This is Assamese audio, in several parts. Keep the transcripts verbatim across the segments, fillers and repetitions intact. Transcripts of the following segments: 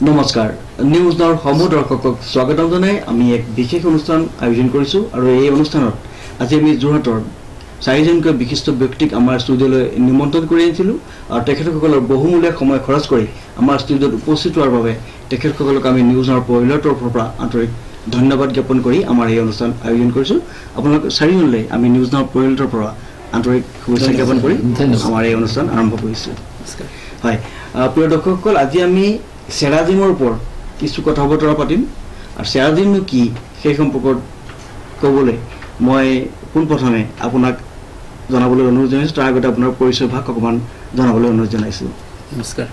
নমস্কাৰ নিউজ নাওৰ সমূহ দৰ্শকক স্বাগতম জনাই আমি এক বিশেষ অনুষ্ঠান আয়োজন কৰিছো আৰু এই অনুষ্ঠানত আজি আমি যোৰহাটৰ চাৰিজনকৈ বিশিষ্ট ব্যক্তিক আমাৰ ষ্টুডিঅলৈ নিমন্ত্ৰণ কৰি আনিছিলো আৰু তেখেতসকলৰ বহুমূলীয়া সময় খৰচ কৰি আমাৰ ষ্টুডিঅত উপস্থিত হোৱাৰ বাবে তেখেতসকলক আমি নিউজ নাওৰ পৰিয়ালৰ তৰফৰ পৰা আন্তৰিক ধন্যবাদ জ্ঞাপন কৰি আমাৰ এই অনুষ্ঠান আয়োজন কৰিছো আপোনালোক চাৰিজনলৈ আমি নিউজ নাওৰ পৰিয়ালৰ পৰা আন্তৰিক শুভেচ্ছা জ্ঞাপন কৰি আমাৰ এই অনুষ্ঠান আৰম্ভ কৰিছো হয় প্ৰিয় দৰ্শকসকল আজি আমি সেৰাজিমৰ ওপৰত কিছু কথা বতৰা পাতিম আৰু সেৰাজিমনো কি সেই সম্পৰ্কত ক'বলৈ মই পোনপ্ৰথমে আপোনাক জনাবলৈ অনুৰোধ জনাইছোঁ তাৰ আগতে আপোনাৰ পৰিচয় ভাগ অকণমান জনাবলৈ অনুৰোধ জনাইছোঁ নমস্কাৰ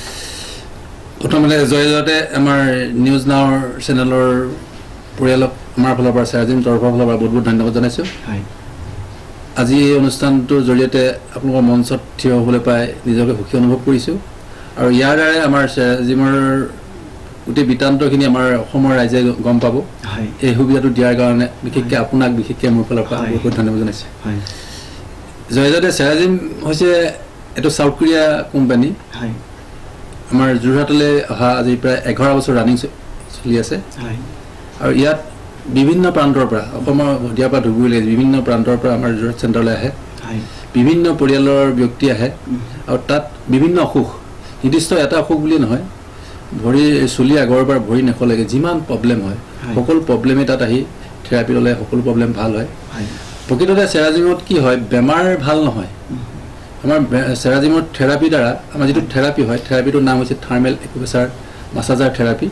প্ৰথমতে জয়জয়তে আমাৰ নিউজ নাওৰ চেনেলৰ পৰিয়ালক আমাৰ ফালৰ পৰা সেৰাজিম তৰফৰ ফালৰ পৰা বহুত বহুত ধন্যবাদ জনাইছোঁ হয় আজি এই অনুষ্ঠানটোৰ জৰিয়তে আপোনালোকৰ মঞ্চত থিয় হ'বলৈ পাই নিজকে সুখী অনুভৱ কৰিছোঁ আৰু ইয়াৰ দ্বাৰাই আমাৰ সেৰাজিমৰ গোটেই বৃত্তান্তখিনি আমাৰ অসমৰ ৰাইজে গম পাব এই সুবিধাটো দিয়াৰ কাৰণে বিশেষকৈ আপোনাক বিশেষকৈ মোৰ ফালৰ পৰা বহুত ধন্যবাদ জনাইছোঁ জয়জয়তে সেৰাজিম হৈছে এইটো চাউথ কোৰিয়া কোম্পানী আমাৰ যোৰহাটলৈ অহা আজি প্ৰায় এঘাৰ বছৰ ৰানিং চলি আছে আৰু ইয়াত বিভিন্ন প্ৰান্তৰ পৰা অসমৰ দিয়াৰ পৰা ধুবুৰীলৈ বিভিন্ন প্ৰান্তৰ পৰা আমাৰ যোৰহাট চেণ্টাৰলৈ আহে বিভিন্ন পৰিয়ালৰ ব্যক্তি আহে আৰু তাত বিভিন্ন অসুখ নিৰ্দিষ্ট এটা অসুখ বুলি নহয় ভৰি চুলি আগৰ পৰা ভৰি নেখলৈকে যিমান প্ৰব্লেম হয় সকলো প্ৰব্লেমেই তাত আহি থেৰাপি ল'লে সকলো প্ৰব্লেম ভাল হয় প্ৰকৃততে সেৰাজিমত কি হয় বেমাৰ ভাল নহয় আমাৰ সেৰাজিমত থেৰাপি দ্বাৰা আমাৰ যিটো থেৰাপি হয় থেৰাপিটোৰ নাম হৈছে থাৰ্মেল একুপ্ৰেছাৰ মাছাজাৰ থেৰাপি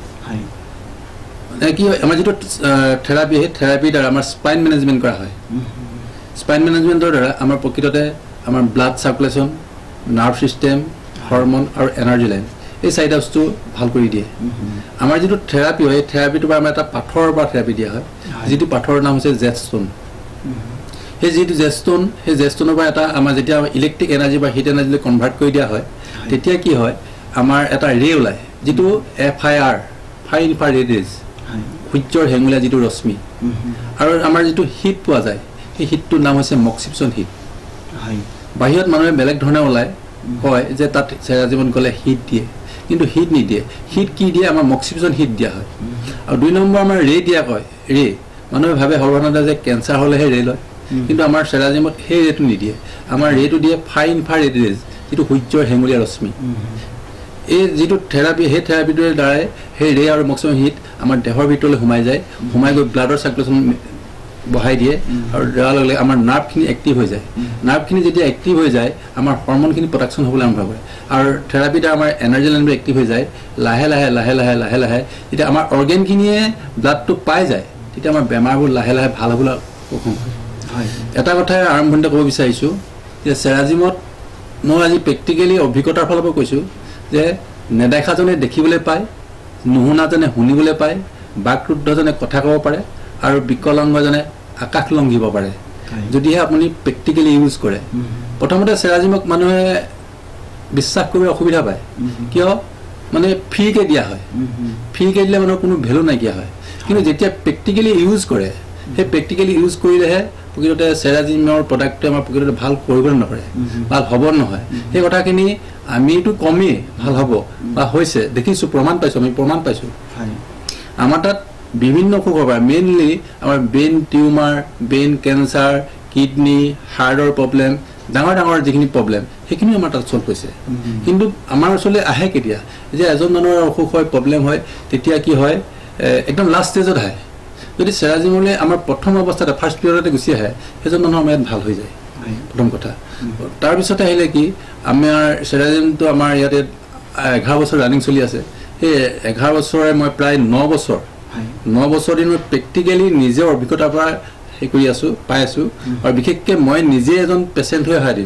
মানে কি হয় আমাৰ যিটো থেৰাপি সেই থেৰাপিৰ দ্বাৰা আমাৰ স্পাইন মেনেজমেণ্ট কৰা হয় স্পাইন মেনেজমেণ্টৰ দ্বাৰা আমাৰ প্ৰকৃততে আমাৰ blood circulation nerve system hormone আৰু এনাৰ্জি লাইন এই চাৰিটা বস্তু ভাল কৰি দিয়ে আমাৰ যিটো থেৰাপি হয় থেৰাপিটোৰ পৰা আমাৰ এটা পাথৰৰ পৰা থেৰাপি দিয়া হয় যিটো পাথৰৰ নাম হৈছে জেড ষ্টোন সেই যিটো জেড ষ্টোন সেই জেড ষ্টোনৰ পৰা এটা আমাৰ যেতিয়া ইলেক্ট্ৰিক এনাৰ্জি বা হিট এনাৰ্জিলৈ কনভাৰ্ট কৰি দিয়া হয় তেতিয়া কি হয় আমাৰ এটা ৰে ওলায় যিটো এফ আই আৰ ফাই ইনফ্ৰাৰেড ৰেজ সূৰ্যৰ হেঙুলীয়া যিটো ৰশ্মি আৰু আমাৰ যিটো হিট পোৱা যায় সেই হিটটোৰ নাম হৈছে মক্সিপশ্যন হিট বাহিৰত মানুহে বেলেগ ধৰণে ওলায় কয় যে তাত সেৰাজিমত গ'লে হিট দিয়ে কিন্তু হিট নিদিয়ে হিট কি দিয়ে আমাৰ মক্সিপশ্যন হিট দিয়া হয় আৰু দুই নম্বৰ আমাৰ ৰে দিয়া কয় ৰে মানুহে ভাবে সৰ্বসাধাৰণতে যে কেঞ্চাৰ হ'লেহে ৰে লয় কিন্তু আমাৰ সেৰাজিমত সেই ৰেটো নিদিয়ে আমাৰ ৰেটো দিয়ে ফাই ইনফ্ৰাৰেড ৰেজ যিটো সূৰ্যৰ হেঙুলীয়া ৰশ্মি এই যিটো থেৰাপি সেই থেৰাপিটোৰ দ্বাৰাই সেই ৰে আৰু মক্সিপশ্যন হিট আমাৰ দেহৰ ভিতৰলৈ সোমাই যায় সোমাই গৈ ব্লাডৰ চাৰ্কুলেশ্যন বঢ়াই দিয়ে আৰু দিয়াৰ লগে লগে আমাৰ নাৰ্ভখিনি এক্টিভ হৈ যায় নাৰ্ভখিনি যেতিয়া এক্টিভ হৈ যায় আমাৰ হৰমনখিনি প্ৰডাকশ্যন হ'বলৈ আৰম্ভ কৰে আৰু থেৰাপিটা আমাৰ এনাৰ্জি লাইনবোৰ এক্টিভ হৈ যায় লাহে লাহে লাহে লাহে লাহে লাহে যেতিয়া আমাৰ অৰ্গেনখিনিয়ে ব্লাডটো পাই যায় তেতিয়া আমাৰ বেমাৰবোৰ লাহে লাহে ভাল হ'বলৈ সক্ষম হয় এটা কথাই আৰম্ভণিতে ক'ব বিচাৰিছোঁ যে সেৰাজিমত মই আজি প্ৰেক্টিকেলি অভিজ্ঞতাৰ ফালৰ পৰা কৈছোঁ যে নেদেখাজনে দেখিবলৈ পায় নুশুনাজনে শুনিবলৈ পায় বাকৰুদ্ধজনে কথা ক'ব পাৰে আৰু বিকলাংগজনে আকাশ লংঘিব পাৰে যদিহে আপুনি প্ৰেক্টিকেলি ইউজ কৰে প্ৰথমতে সেৰাজিমক মানুহে বিশ্বাস কৰিব অসুবিধা পায় কিয় মানে ফ্ৰীকৈ দিয়া হয় ফ্ৰীকৈ দিলে মানুহৰ কোনো ভেলু নাইকিয়া হয় কিন্তু যেতিয়া প্ৰেক্টিকেলি ইউজ কৰে সেই প্ৰেক্টিকেলি ইউজ কৰিলেহে প্ৰকৃততে সেৰাজিমৰ প্ৰডাক্টটো আমাৰ প্ৰকৃততে ভাল কৰিবলৈ নকৰে ভাল হ'ব নহয় সেই কথাখিনি আমিতো কমেই ভাল হ'ব বা হৈছে দেখিছোঁ প্ৰমাণ পাইছোঁ আমি প্ৰমাণ পাইছোঁ আমাৰ তাত বিভিন্ন অসুখ হ'ব পাৰে মেইনলি আমাৰ brain tumour brain cancer kidney হাৰ্টৰ প্ৰব্লেম ডাঙৰ ডাঙৰ যিখিনি প্ৰব্লেম সেইখিনি আমাৰ তাত চল্ভ হৈছে কিন্তু আমাৰ ওচৰলৈ আহে কেতিয়া যে এজন মানুহৰ অসুখ হয় প্ৰব্লেম হয় তেতিয়া কি হয় একদম লাষ্ট ষ্টেজত আহে যদি সেৰাজিমলৈ আমাৰ প্ৰথম অৱস্থাতে ফাৰ্ষ্ট পিৰিয়ডতে গুচি আহে সেইজন মানুহৰ আমাৰ ইয়াত ভাল হৈ যায় প্ৰথম কথা তাৰপিছতে আহিলে কি আমাৰ সেৰাজিমটো আমাৰ ইয়াতে এঘাৰ বছৰ ৰানিং চলি আছে সেই এঘাৰ বছৰে মই প্ৰায় ন বছৰ ন বছৰ দিন মই প্ৰেক্টিকেলি নিজে অভিজ্ঞতাৰ পৰা হেৰি কৰি আছোঁ পাই আছোঁ আৰু বিশেষকৈ মই নিজে এজন পেচেণ্ট হৈ অহা দিন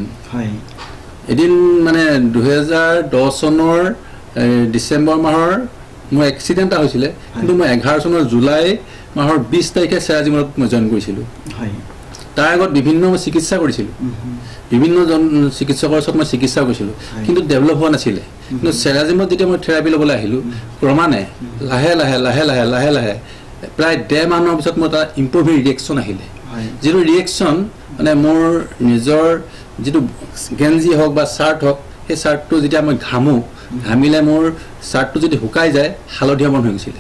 এদিন মানে দুহেজাৰ দহ চনৰ ডিচেম্বৰ মাহৰ মোৰ এক্সিডেণ্ট এটা হৈছিলে কিন্তু মই এঘাৰ চনৰ জুলাই মাহৰ বিছ তাৰিখে সেৰাজিমত মই জইন কৰিছিলোঁ তাৰ আগত বিভিন্ন মই চিকিৎসা কৰিছিলোঁ বিভিন্ন জন চিকিৎসকৰ ওচৰত মই চিকিৎসা কৰিছিলোঁ কিন্তু ডেভেলপ হোৱা নাছিলে কিন্তু সেৰাজিমত যেতিয়া মই থেৰাপি ল'বলৈ আহিলোঁ ক্ৰমানে লাহে লাহে লাহে লাহে লাহে লাহে প্ৰায় ডেৰ মাহৰ পিছত মোৰ এটা ইম্প্ৰুভিং ৰিয়েকশ্যন আহিলে যিটো ৰিয়েকশ্যন মানে মোৰ নিজৰ যিটো গেঞ্জি হওক বা চাৰ্ট হওক সেই চাৰ্টটো যেতিয়া মই ঘামোঁ ঘামিলে মোৰ চাৰ্টটো যদি শুকাই যায় হালধীয়া বন হৈ গৈছিলে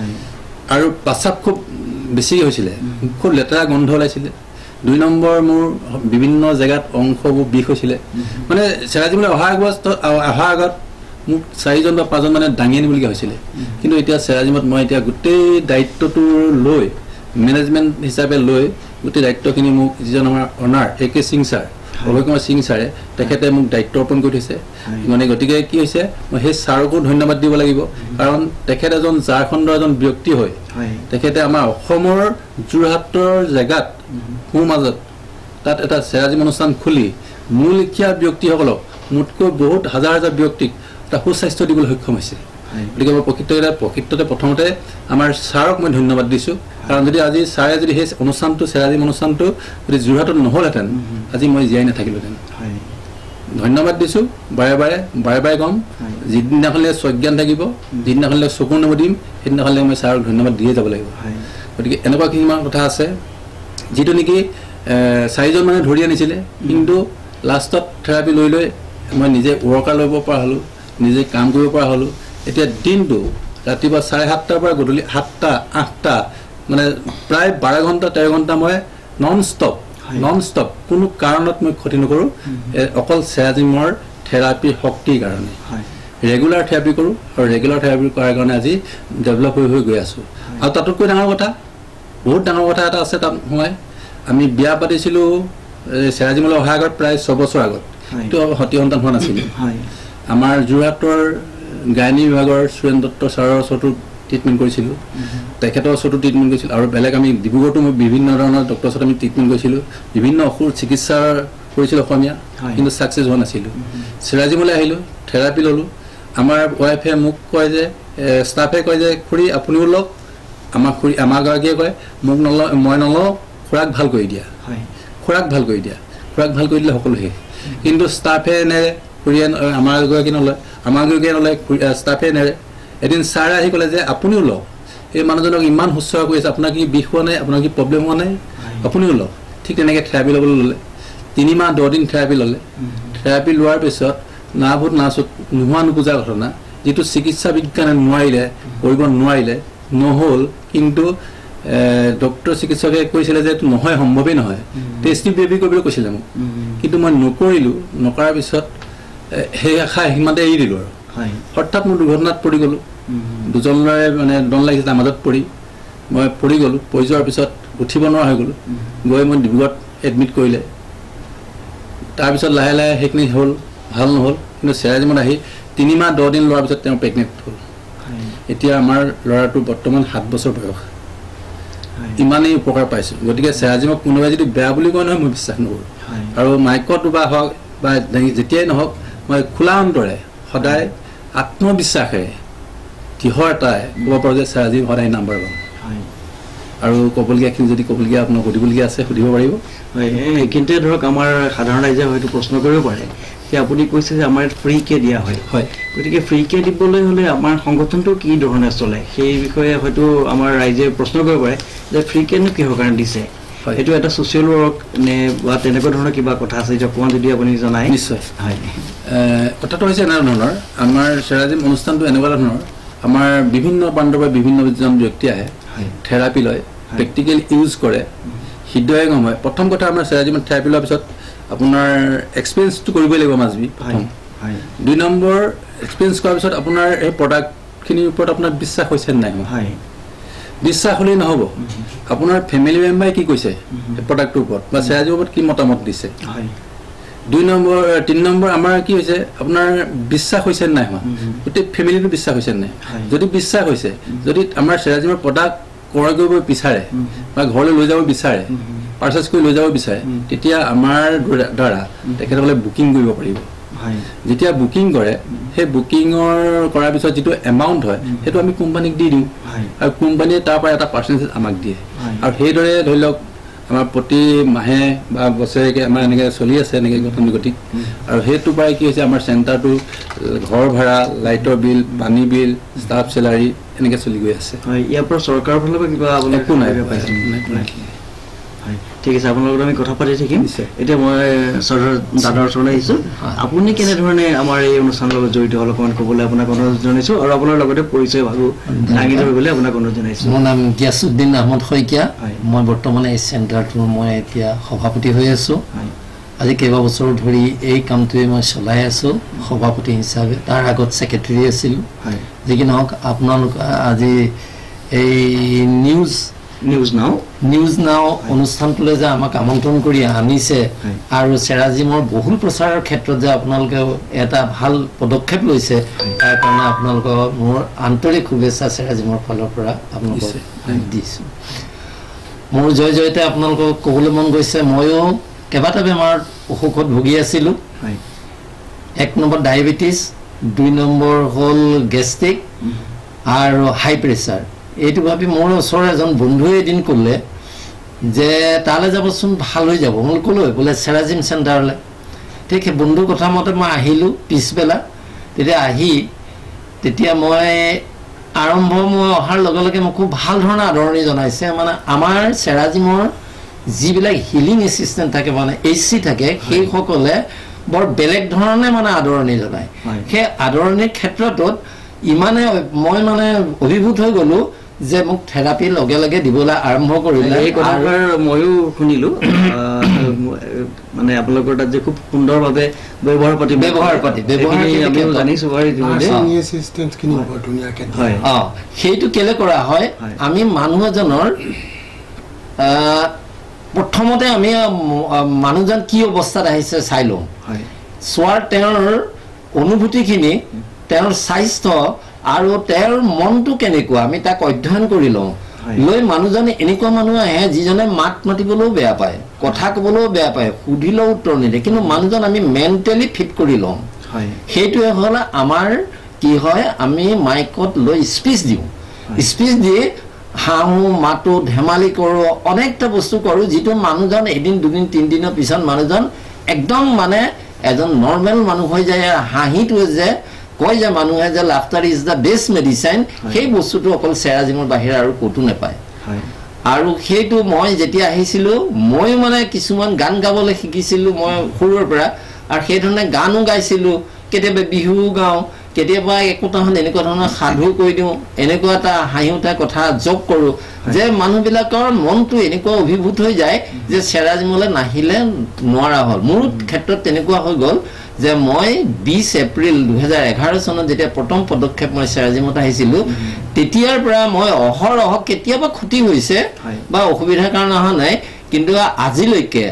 আৰু প্ৰস্ৰাৱ খুব বেছিকৈ হৈছিলে খুব লেতেৰা গোন্ধ ওলাইছিলে দুই নম্বৰ মোৰ বিভিন্ন জেগাত অংশবোৰ বিষ হৈছিলে মানে চেৰাজীমলৈ অহাৰ আগত অহাৰ আগত মোক চাৰিজন বা পাঁচজন মানে দাঙি আনিবলগীয়া হৈছিলে কিন্তু এতিয়া চেৰাজীমত মই এতিয়া গোটেই দায়িত্বটো লৈ মেনেজমেণ্ট হিচাপে লৈ গোটেই দায়িত্বখিনি মোক যিজন আমাৰ honour A K Singh sir Abhay Kumar Singh ছাৰে তেখেতে মোক দায়িত্ব অৰ্পণ কৰি থৈছে মানে গতিকে কি হৈছে মই সেই ছাৰকো ধন্যবাদ দিব লাগিব কাৰণ তেখেত এজন ঝাৰখণ্ডৰ এজন ব্যক্তি হয় তেখেতে আমাৰ অসমৰ যোৰহাটৰ জেগাত সোঁ মাজত তাত এটা চেৰাজীম অনুষ্ঠান খুলি মূল লিখীয়া ব্যক্তিসকলক মোতকৈ বহুত হাজাৰ হাজাৰ ব্যক্তিক এটা সুস্বাস্থ্য দিবলৈ সক্ষম হৈছে গতিকে মই প্ৰকৃততে প্ৰকৃততে প্ৰথমতে আমাৰ ছাৰক মই ধন্যবাদ দিছোঁ কাৰণ যদি আজি ছাৰে যদি সেই অনুষ্ঠানটো চেৰাজীম অনুষ্ঠানটো যদি যোৰহাটত নহ'লহেঁতেন আজি মই জীয়াই নাথাকিলোহেঁতেন ধন্যবাদ দিছোঁ বাৰে বাৰে বাৰে বাৰে ক'ম যিদিনাখনলৈ স্বজ্ঞান থাকিব যিদিনাখনলৈ চকু নমদিম সেইদিনাখনলৈ মই ছাৰক ধন্যবাদ দিয়ে যাব লাগিব গতিকে এনেকুৱা কিছুমান কথা আছে যিটো নেকি চাৰিজন মানে ধৰি আনিছিলে কিন্তু লাষ্টত থেৰাপি লৈ লৈ মই নিজে ৱৰ্কাৰ ল'ব পৰা হ'লোঁ নিজে কাম কৰিব পৰা হ'লোঁ এতিয়া দিনটো ৰাতিপুৱা চাৰে সাতটাৰ পৰা গধূলি সাতটা আঠটা মানে প্ৰায় বাৰ ঘণ্টা তেৰ ঘণ্টা মই নন ষ্টপ নন ষ্টপ কোনো কাৰণত মই ক্ষতি নকৰোঁ অকল চেৰাজীমৰ থেৰাপিৰ শক্তিৰ কাৰণে ৰেগুলাৰ থেৰাপি কৰোঁ আৰু ৰেগুলাৰ থেৰাপি কৰাৰ কাৰণে আজি ডেভেলপ হৈ হৈ গৈ আছোঁ আৰু তাতোতকৈ ডাঙৰ কথা বহুত ডাঙৰ কথা এটা আছে তাত মই আমি বিয়া পাতিছিলোঁ চেৰাজীমলৈ অহাৰ আগত প্ৰায় ছবছৰ আগত সেইটো সতি সন্তান হোৱা নাছিলোঁ আমাৰ যোৰহাটৰ গায়নী বিভাগৰ সুৰেন দত্ত ছাৰৰ ওচৰতো ট্ৰিটমেণ্ট কৰিছিলোঁ তেখেতৰ ওচৰতো ট্ৰিটমেণ্ট কৰিছিলোঁ আৰু বেলেগ আমি ডিব্ৰুগড়তো মই বিভিন্ন ধৰণৰ ডক্টৰৰ ওচৰত আমি ট্ৰিটমেণ্ট কৰিছিলোঁ বিভিন্ন অসুৰ চিকিৎসা কৰিছিলোঁ অসমীয়া কিন্তু ছাকচেছ হোৱা নাছিলোঁ চেৰাজীমলৈ আহিলোঁ থেৰাপি ল'লোঁ আমাৰ ৱাইফে মোক কয় যে ষ্টাফে কয় যে খুৰী আপুনিও লওক আমাক খুৰী আমাৰগৰাকীয়ে কয় মোক নলওঁ মই নলওঁ খোৰাক ভাল কৰি দিয়া খোৰাক ভাল কৰি দিয়া খোৰাক ভাল কৰি দিলে সকলো শেষ কিন্তু ষ্টাফে নেৰে খুৰীয়ে আমাৰ এগৰাকী নলয় আমাৰগৰাকীয়ে নলয় ষ্টাফে নেৰে এদিন ছাৰে আহি ক'লে যে আপুনিও লওক এই মানুহজনক ইমান শুশ্ৰূষা কৰি আছে আপোনাৰ কি বিষ হোৱা নাই আপোনাৰ কি প্ৰব্লেম হোৱা নাই আপুনিও লওক ঠিক তেনেকৈ থেৰাপি ল'বলৈ ল'লে তিনিমাহ দহ দিন থেৰাপি ল'লে থেৰাপি লোৱাৰ পিছত নাভূত নাচুত নোহোৱা নোপোজা ঘটনা যিটো চিকিৎসা বিজ্ঞানে নোৱাৰিলে কৰিব নোৱাৰিলে নহ'ল কিন্তু ডক্টৰ চিকিৎসকে কৈছিলে যে এইটো নহয় সম্ভৱেই নহয় টেষ্ট বেবী কৰিবলৈ কৈছিলে মোক কিন্তু মই নকৰিলোঁ নকৰাৰ পিছত সেই আশা সিমানতে এৰি দিলোঁ আৰু হঠাৎ মোৰ দুৰ্ঘটনাত পৰি গ'লোঁ দুজনৰে মানে দন লাগিছে তাৰ মাজত পৰি মই পৰি গ'লোঁ পৰি যোৱাৰ পিছত উঠিব নোৱাৰা হৈ গ'লোঁ গৈ মই ডিব্ৰুগড়ত এডমিট কৰিলে তাৰপিছত লাহে লাহে সেইখিনি হ'ল ভাল নহ'ল কিন্তু চেৰাজীমত আহি তিনিমাহ দহ দিন লোৱাৰ পিছত তেওঁ প্ৰেগনেণ্ট হ'ল এতিয়া আমাৰ ল'ৰাটোৰ বৰ্তমান সাত বছৰ বয়স ইমানেই উপকাৰ পাইছোঁ গতিকে চেৰাজীমক কোনোবাই যদি বেয়া বুলি কয় নহয় মই বিশ্বাস নকৰোঁ আৰু মাইকত বা হওক বা যেতিয়াই নহওক মই খোলা অন্তৰে সদায় আত্মবিশ্বাসেৰে দৃঢ়তাৰে ক'ব পাৰোঁ যে চেৰাজীম সদায় নাম্বাৰ ওৱান আৰু ক'বলগীয়াখিনি যদি ক'বলগীয়া আপোনাক সুধিবলগীয়া আছে সুধিব পাৰিব হয় এইখিনিতে ধৰক আমাৰ সাধাৰণ ৰাইজে হয়তো প্ৰশ্ন কৰিব পাৰে যে আপুনি কৈছে যে আমাৰ ফ্ৰীকৈ দিয়া হয় হয় গতিকে ফ্ৰীকৈ দিবলৈ হ'লে আমাৰ সংগঠনটো কি ধৰণে চলে সেই বিষয়ে হয়তো আমাৰ ৰাইজে প্ৰশ্ন কৰিব পাৰে যে ফ্ৰীকৈনো কিহৰ কাৰণে দিছে এইটো এটা ছ'চিয়েল ৱৰ্ক নে বা তেনেকুৱা ধৰণৰ কিবা কথা আছে যে অকণমান যদি আপুনি জনায় নিশ্চয় হয় কথাটো হৈছে এনে ধৰণৰ আমাৰ চেৰাজীম অনুষ্ঠানটো এনেকুৱা ধৰণৰ আমাৰ বিভিন্ন প্ৰান্তৰ পৰা বিভিন্নজন ব্যক্তি আহে থেৰাপি লয় প্ৰেক্টিকেল ইউজ কৰে হৃদয়ংগম হয় প্ৰথম কথা আমাৰ চেৰাজীমত থেৰাপি লোৱাৰ পিছত আপোনাৰ এক্সপিৰিয়েঞ্চটো কৰিবই লাগিব মাজবি প্ৰথম দুই নম্বৰ এক্সপিৰিয়েঞ্চ কৰাৰ পিছত আপোনাৰ এই প্ৰডাক্টখিনিৰ ওপৰত আপোনাৰ বিশ্বাস হৈছে নাই হয় বিশ্বাস হ'লেই নহ'ব আপোনাৰ ফেমিলি মেম্বাৰে কি কৈছে এই প্ৰডাক্টটোৰ ওপৰত বা চেৰাজীমৰ ওপৰত কি মতামত দিছে দুই নম্বৰ তিনি নম্বৰ আমাৰ কি হৈছে আপোনাৰ বিশ্বাস হৈছে নাই হোৱা গোটেই ফেমিলিটো বিশ্বাস হৈছে নাই যদি বিশ্বাস হৈছে যদি আমাৰ চেৰাজীমৰ প্ৰডাক্ট ক্ৰয় কৰিব বিচাৰে বা ঘৰলৈ লৈ যাব বিচাৰে পাৰ্চেছ কৰি লৈ যাব বিচাৰে তেতিয়া আমাৰ দ্বাৰা তেখেতসকলে বুকিং কৰিব পাৰিব যেতিয়া বুকিং কৰে সেই বুকিঙৰ কৰাৰ পিছত যিটো এমাউণ্ট হয় সেইটো আমি কোম্পানীক দি দিওঁ আৰু কোম্পানীয়ে তাৰ পৰা এটা পাৰ্চেণ্টেজ আমাক দিয়ে আৰু সেইদৰে ধৰি লওক আমাৰ প্ৰতি মাহে বা বছৰেকে আমাৰ এনেকৈ চলি আছে এনেকৈ গতানুগতিক আৰু সেইটোৰ পৰাই কি হৈছে আমাৰ চেণ্টাৰটো ঘৰ ভাড়া লাইটৰ বিল পানী বিল ষ্টাফ চেলাৰী এনেকৈ চলি গৈ আছে হয় ইয়াৰ পৰা চৰকাৰৰ ফালৰ পৰা কিবা একো নাই হয় ঠিক আছে আপোনাৰ লগত আমি কথা পাতি থাকিম এতিয়া মই চৰ্দাৰ দাদাৰ ওচৰলৈ আহিছোঁ আপুনি কেনেধৰণে আমাৰ এই অনুষ্ঠানৰ লগত জড়িত অলপমান ক'বলৈ আপোনাক অনুৰোধ জনাইছোঁ আৰু আপোনাৰ লগতে পৰিচয় ভাগো দাঙি ধৰিবলৈ আপোনাক অনুৰোধ জনাইছোঁ মোৰ নাম গিয়াছুদ্দিন আহমদ শইকীয়া মই বৰ্তমান এই চেণ্টাৰটোৰ মই এতিয়া সভাপতি হৈ আছোঁ আজি কেইবা বছৰ ধৰি এই কামটোৱে মই চলাই আছোঁ সভাপতি হিচাপে তাৰ আগত ছেক্ৰেটাৰী আছিলোঁ যি কি নহওক আপোনালোক আজি এই news news now news now অনুষ্ঠানটোলৈ যে আমাক আমন্ত্ৰণ কৰি আনিছে আৰু চেৰাজিমৰ বহুল প্ৰচাৰৰ ক্ষেত্ৰত যে আপোনালোকে এটা ভাল পদক্ষেপ লৈছে তাৰ কাৰণে আপোনালোকক মোৰ আন্তৰিক শুভেচ্ছা চেৰাজিমৰ ফালৰ পৰা আপোনালোকক দিছোঁ মোৰ জয় জয়তে আপোনালোকক ক'বলৈ মন গৈছে ময়ো কেইবাটা বেমাৰত অসুখত ভুগি আছিলোঁ এক নম্বৰ ডায়েবেটিছ দুই নম্বৰ হ'ল গেষ্ট্ৰিক আৰু হাই প্ৰেছাৰ এইটো ভাবি মোৰ ওচৰৰ এজন বন্ধুৱে এদিন ক'লে যে তালৈ যাবচোন ভাল হৈ যাব মই ক'লোঁ বোলে চেৰাজিম চেণ্টাৰলৈ ঠিক সেই বন্ধুৰ কথা মতে মই আহিলোঁ পিছবেলা তেতিয়া আহি তেতিয়া মই আৰম্ভ মই অহাৰ লগে লগে মোক খুব ভাল ধৰণে আদৰণি জনাইছে মানে আমাৰ চেৰাজিমৰ যিবিলাক হিলিং এছিষ্টেণ্ট থাকে মানে এইচ চি থাকে সেইসকলে বৰ বেলেগ ধৰণে মানে আদৰণি জনায় সেই আদৰণিৰ ক্ষেত্ৰটোত ইমানে মই মানে অভিভূত হৈ গ'লোঁ যে মোক থেৰাপি লগে লগে দিবলৈ আৰম্ভ কৰিলে এই কথাষাৰ ময়ো শুনিলোঁ মানে আপোনালোকৰ তাত যে খুব সুন্দৰভাৱে ব্যৱহাৰ পাতি ব্যৱহাৰ পাতি ব্যৱহাৰ আমি জানিছোঁ অঁ সেইটো কেলৈ কৰা হয় আমি মানুহ এজনৰ প্ৰথমতে আমি মানুহজন কি অৱস্থাত আহিছে চাই লওঁ চোৱাৰ তেওঁৰ অনুভূতিখিনি তেওঁৰ স্বাস্থ্য আৰু তেওঁৰ মনটো কেনেকুৱা আমি তাক অধ্যয়ন কৰি লওঁ লৈ মানুহজনে এনেকুৱা মানুহ আহে যিজনে মাত মাতিবলৈও বেয়া পায় কথা ক'বলৈও বেয়া পায় সুধিলেও উত্তৰ নিদিয়ে কিন্তু মানুহজন আমি মেণ্টেলি ফিট কৰি লওঁ সেইটোৱে হ'ল আমাৰ কি হয় আমি মাইকত লৈ স্পীচ দিওঁ স্পীচ দি হাঁহো মাতো ধেমালি কৰোঁ অনেকটা বস্তু কৰোঁ যিটো মানুহজন এদিন দুদিন তিনিদিনৰ পিছত মানুহজন একদম মানে এজন নৰ্মেল মানুহ হৈ যায় হাঁহিটোৱে যে কয় যে মানুহে যে laughter is the best medicine সেই বস্তুটো অকল চেৰাজিমৰ বাহিৰে আৰু ক'তো নাপায় আৰু সেইটো মই যেতিয়া আহিছিলোঁ মই মানে কিছুমান গান গাবলৈ শিকিছিলোঁ মই সৰুৰ পৰা আৰু সেইধৰণে গানো গাইছিলোঁ কেতিয়াবা বিহু গাওঁ কেতিয়াবা একোটাখন এনেকুৱা ধৰণৰ সাধু কৈ দিওঁ এনেকুৱা এটা হাঁহি উঠা কথা যোগ কৰোঁ যে মানুহবিলাকৰ মনটো এনেকুৱা অভিভূত হৈ যায় যে চেৰাজিমলৈ নাহিলে নোৱাৰা হ'ল মোৰ ক্ষেত্ৰত তেনেকুৱা হৈ গ'ল যে মই বিছ এপ্ৰিল দুহেজাৰ এঘাৰ চনত যেতিয়া প্ৰথম পদক্ষেপ মই চেৰাজিমত আহিছিলোঁ তেতিয়াৰ পৰা মই অহৰহ কেতিয়াবা ক্ষতি হৈছে বা অসুবিধাৰ কাৰণে অহা নাই কিন্তু আজিলৈকে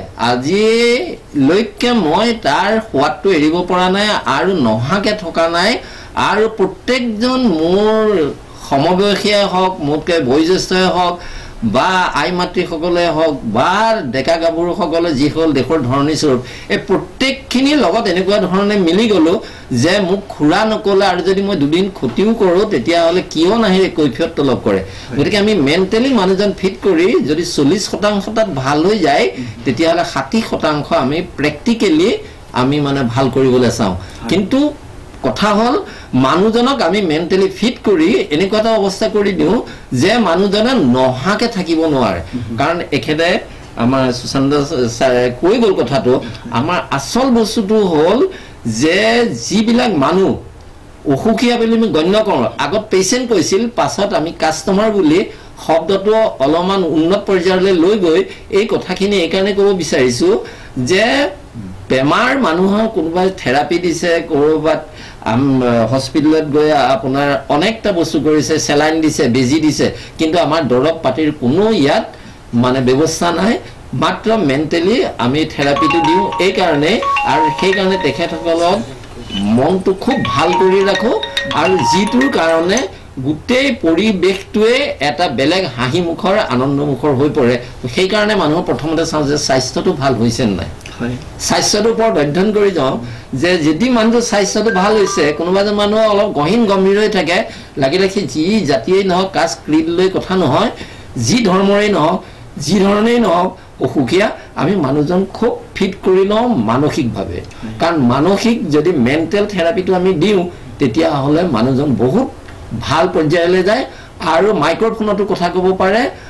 আজিলৈকে মই তাৰ সোৱাদটো এৰিব পৰা নাই আৰু নহাকৈ থকা নাই আৰু প্ৰত্যেকজন মোৰ সমবয়সীয়ে হওক মোতকৈ বয়োজ্যেষ্ঠই হওক বা আই মাতৃসকলে হওক বা ডেকা গাভৰুসকলে যিসকল দেশৰ ধৰণী স্বৰূপ এই প্ৰত্যেকখিনিৰ লগত এনেকুৱা ধৰণে মিলি গ'লোঁ যে মোক খুৰা নক'লে আৰু যদি মই দুদিন ক্ষতিও কৰোঁ তেতিয়াহ'লে কিয় নাহি কৈফিয়ত তলব কৰে গতিকে আমি মেণ্টেলি মানুহজন ফিট কৰি যদি চল্লিছ শতাংশ তাত ভাল হৈ যায় তেতিয়াহ'লে ষাঠি শতাংশ আমি প্ৰেক্টিকেলি আমি মানে ভাল কৰিবলৈ চাওঁ কিন্তু কথা হ'ল মানুহজনক আমি মেণ্টেলি ফিট কৰি এনেকুৱা এটা অৱস্থা কৰি দিওঁ যে মানুহজনে নহাকৈ থাকিব নোৱাৰে কাৰণ এখেতে আমাৰ সুশান্ত ছাৰে কৈ গ'ল কথাটো আমাৰ আচল বস্তুটো হ'ল যে যিবিলাক মানুহ অসুখীয়া বুলি আমি গণ্য কৰোঁ আগত পেচেণ্ট কৈছিল পাছত আমি কাষ্টমাৰ বুলি শব্দটো অলপমান উন্নত পৰ্যায়লৈ লৈ গৈ এই কথাখিনি এইকাৰণে ক'ব বিচাৰিছোঁ যে বেমাৰ মানুহৰ কোনোবাই থেৰাপি দিছে ক'ৰবাত হস্পিটেলত গৈ আপোনাৰ অনেকটা বস্তু কৰিছে চেলাইন দিছে বেজি দিছে কিন্তু আমাৰ দৰৱ পাতিৰ কোনো ইয়াত মানে ব্যৱস্থা নাই মাত্ৰ মেণ্টেলি আমি থেৰাপিটো দিওঁ এইকাৰণে আৰু সেইকাৰণে তেখেতসকলক মনটো খুব ভাল কৰি ৰাখোঁ আৰু যিটোৰ কাৰণে গোটেই পৰিৱেশটোৱে এটা বেলেগ হাঁহি মুখৰ আনন্দমুখৰ হৈ পৰে সেইকাৰণে মানুহৰ প্ৰথমতে চাওঁ যে স্বাস্থ্যটো ভাল হৈছে নাই স্বাস্থ্যটোৰ ওপৰত অধ্যয়ন কৰি যাওঁ যে যদি মানুহটোৰ স্বাস্থ্যটো ভাল হৈছে কোনোবা এজন মানুহ অলপ গহীন গম্ভীৰ হৈ থাকে লাগিলে সি যি জাতিয়েই নহওক কাজ ক্ৰীড লৈ কথা নহয় যি ধৰ্মৰেই নহওক যি ধৰণেই নহওক অসুখীয়া আমি মানুহজন খুব ফিট কৰি লওঁ মানসিকভাৱে কাৰণ মানসিক যদি মেণ্টেল থেৰাপিটো আমি দিওঁ তেতিয়াহ'লে মানুহজন বহুত ভাল পৰ্যায়লৈ যায় আৰু মাইক্ৰফোনতো কথা ক'ব পাৰে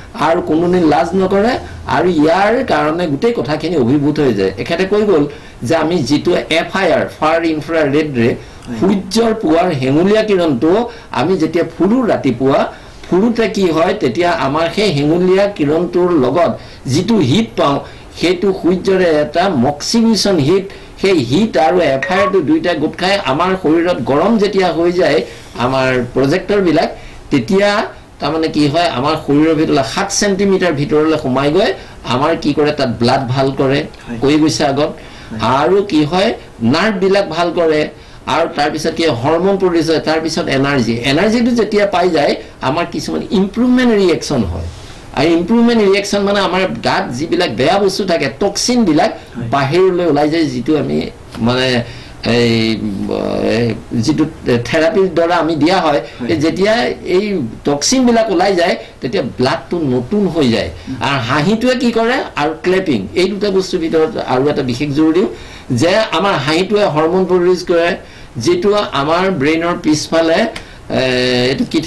আৰু কোনোদিন লাজ নকৰে আৰু ইয়াৰ কাৰণে গোটেই কথাখিনি অভিভূত হৈ যায় এখেতে কৈ গ'ল যে আমি যিটো F I R far infrared ray সূৰ্যৰ পোৱাৰ হেঙুলীয়া কিৰণটো আমি যেতিয়া ফুৰো ৰাতিপুৱা ফুৰোতে কি হয় তেতিয়া আমাৰ সেই হেঙুলীয়া কিৰণটোৰ লগত যিটো হিট পাওঁ সেইটো সূৰ্যৰে এটা মক্সিমিশ্যন হিট সেই হিট আৰু এফ আই আৰটো দুইটা গোট খাই আমাৰ শৰীৰত গৰম যেতিয়া হৈ যায় আমাৰ প্ৰজেক্টৰবিলাক তেতিয়া তাৰমানে কি হয় আমাৰ শৰীৰৰ ভিতৰলৈ সাত চেণ্টিমিটাৰ ভিতৰলৈ সোমাই গৈ আমাৰ কি কৰে তাত ব্লাড ভাল কৰে কৈ গৈছে আগত আৰু কি হয় নাৰ্ভবিলাক ভাল কৰে আৰু তাৰ পিছত কি হৰমন প্ৰডিউচ হয় তাৰ পিছত এনাৰ্জি এনাৰ্জিটো যেতিয়া পাই যায় আমাৰ কিছুমান ইম্প্ৰুভমেণ্ট ৰিয়েকশ্যন হয় আৰু ইম্প্ৰুভমেণ্ট ৰিয়েকশ্যন মানে আমাৰ গাত যিবিলাক বেয়া বস্তু থাকে টক্সিনবিলাক বাহিৰলৈ ওলাই যায় যিটো আমি মানে এই যিটো থেৰাপিৰ দ্বাৰা আমি দিয়া হয় যেতিয়া এই টক্সিনবিলাক ওলাই যায় তেতিয়া ব্লাডটো নতুন হৈ যায় আৰু হাঁহিটোৱে কি কৰে আৰু ক্লেপিং এই দুটা বস্তুৰ ভিতৰত আৰু এটা বিশেষ জোৰ দিওঁ যে আমাৰ হাঁহিটোৱে হৰমন প্ৰডিউচ কৰে যেটো আমাৰ ব্ৰেইনৰ পিছফালে এটো কি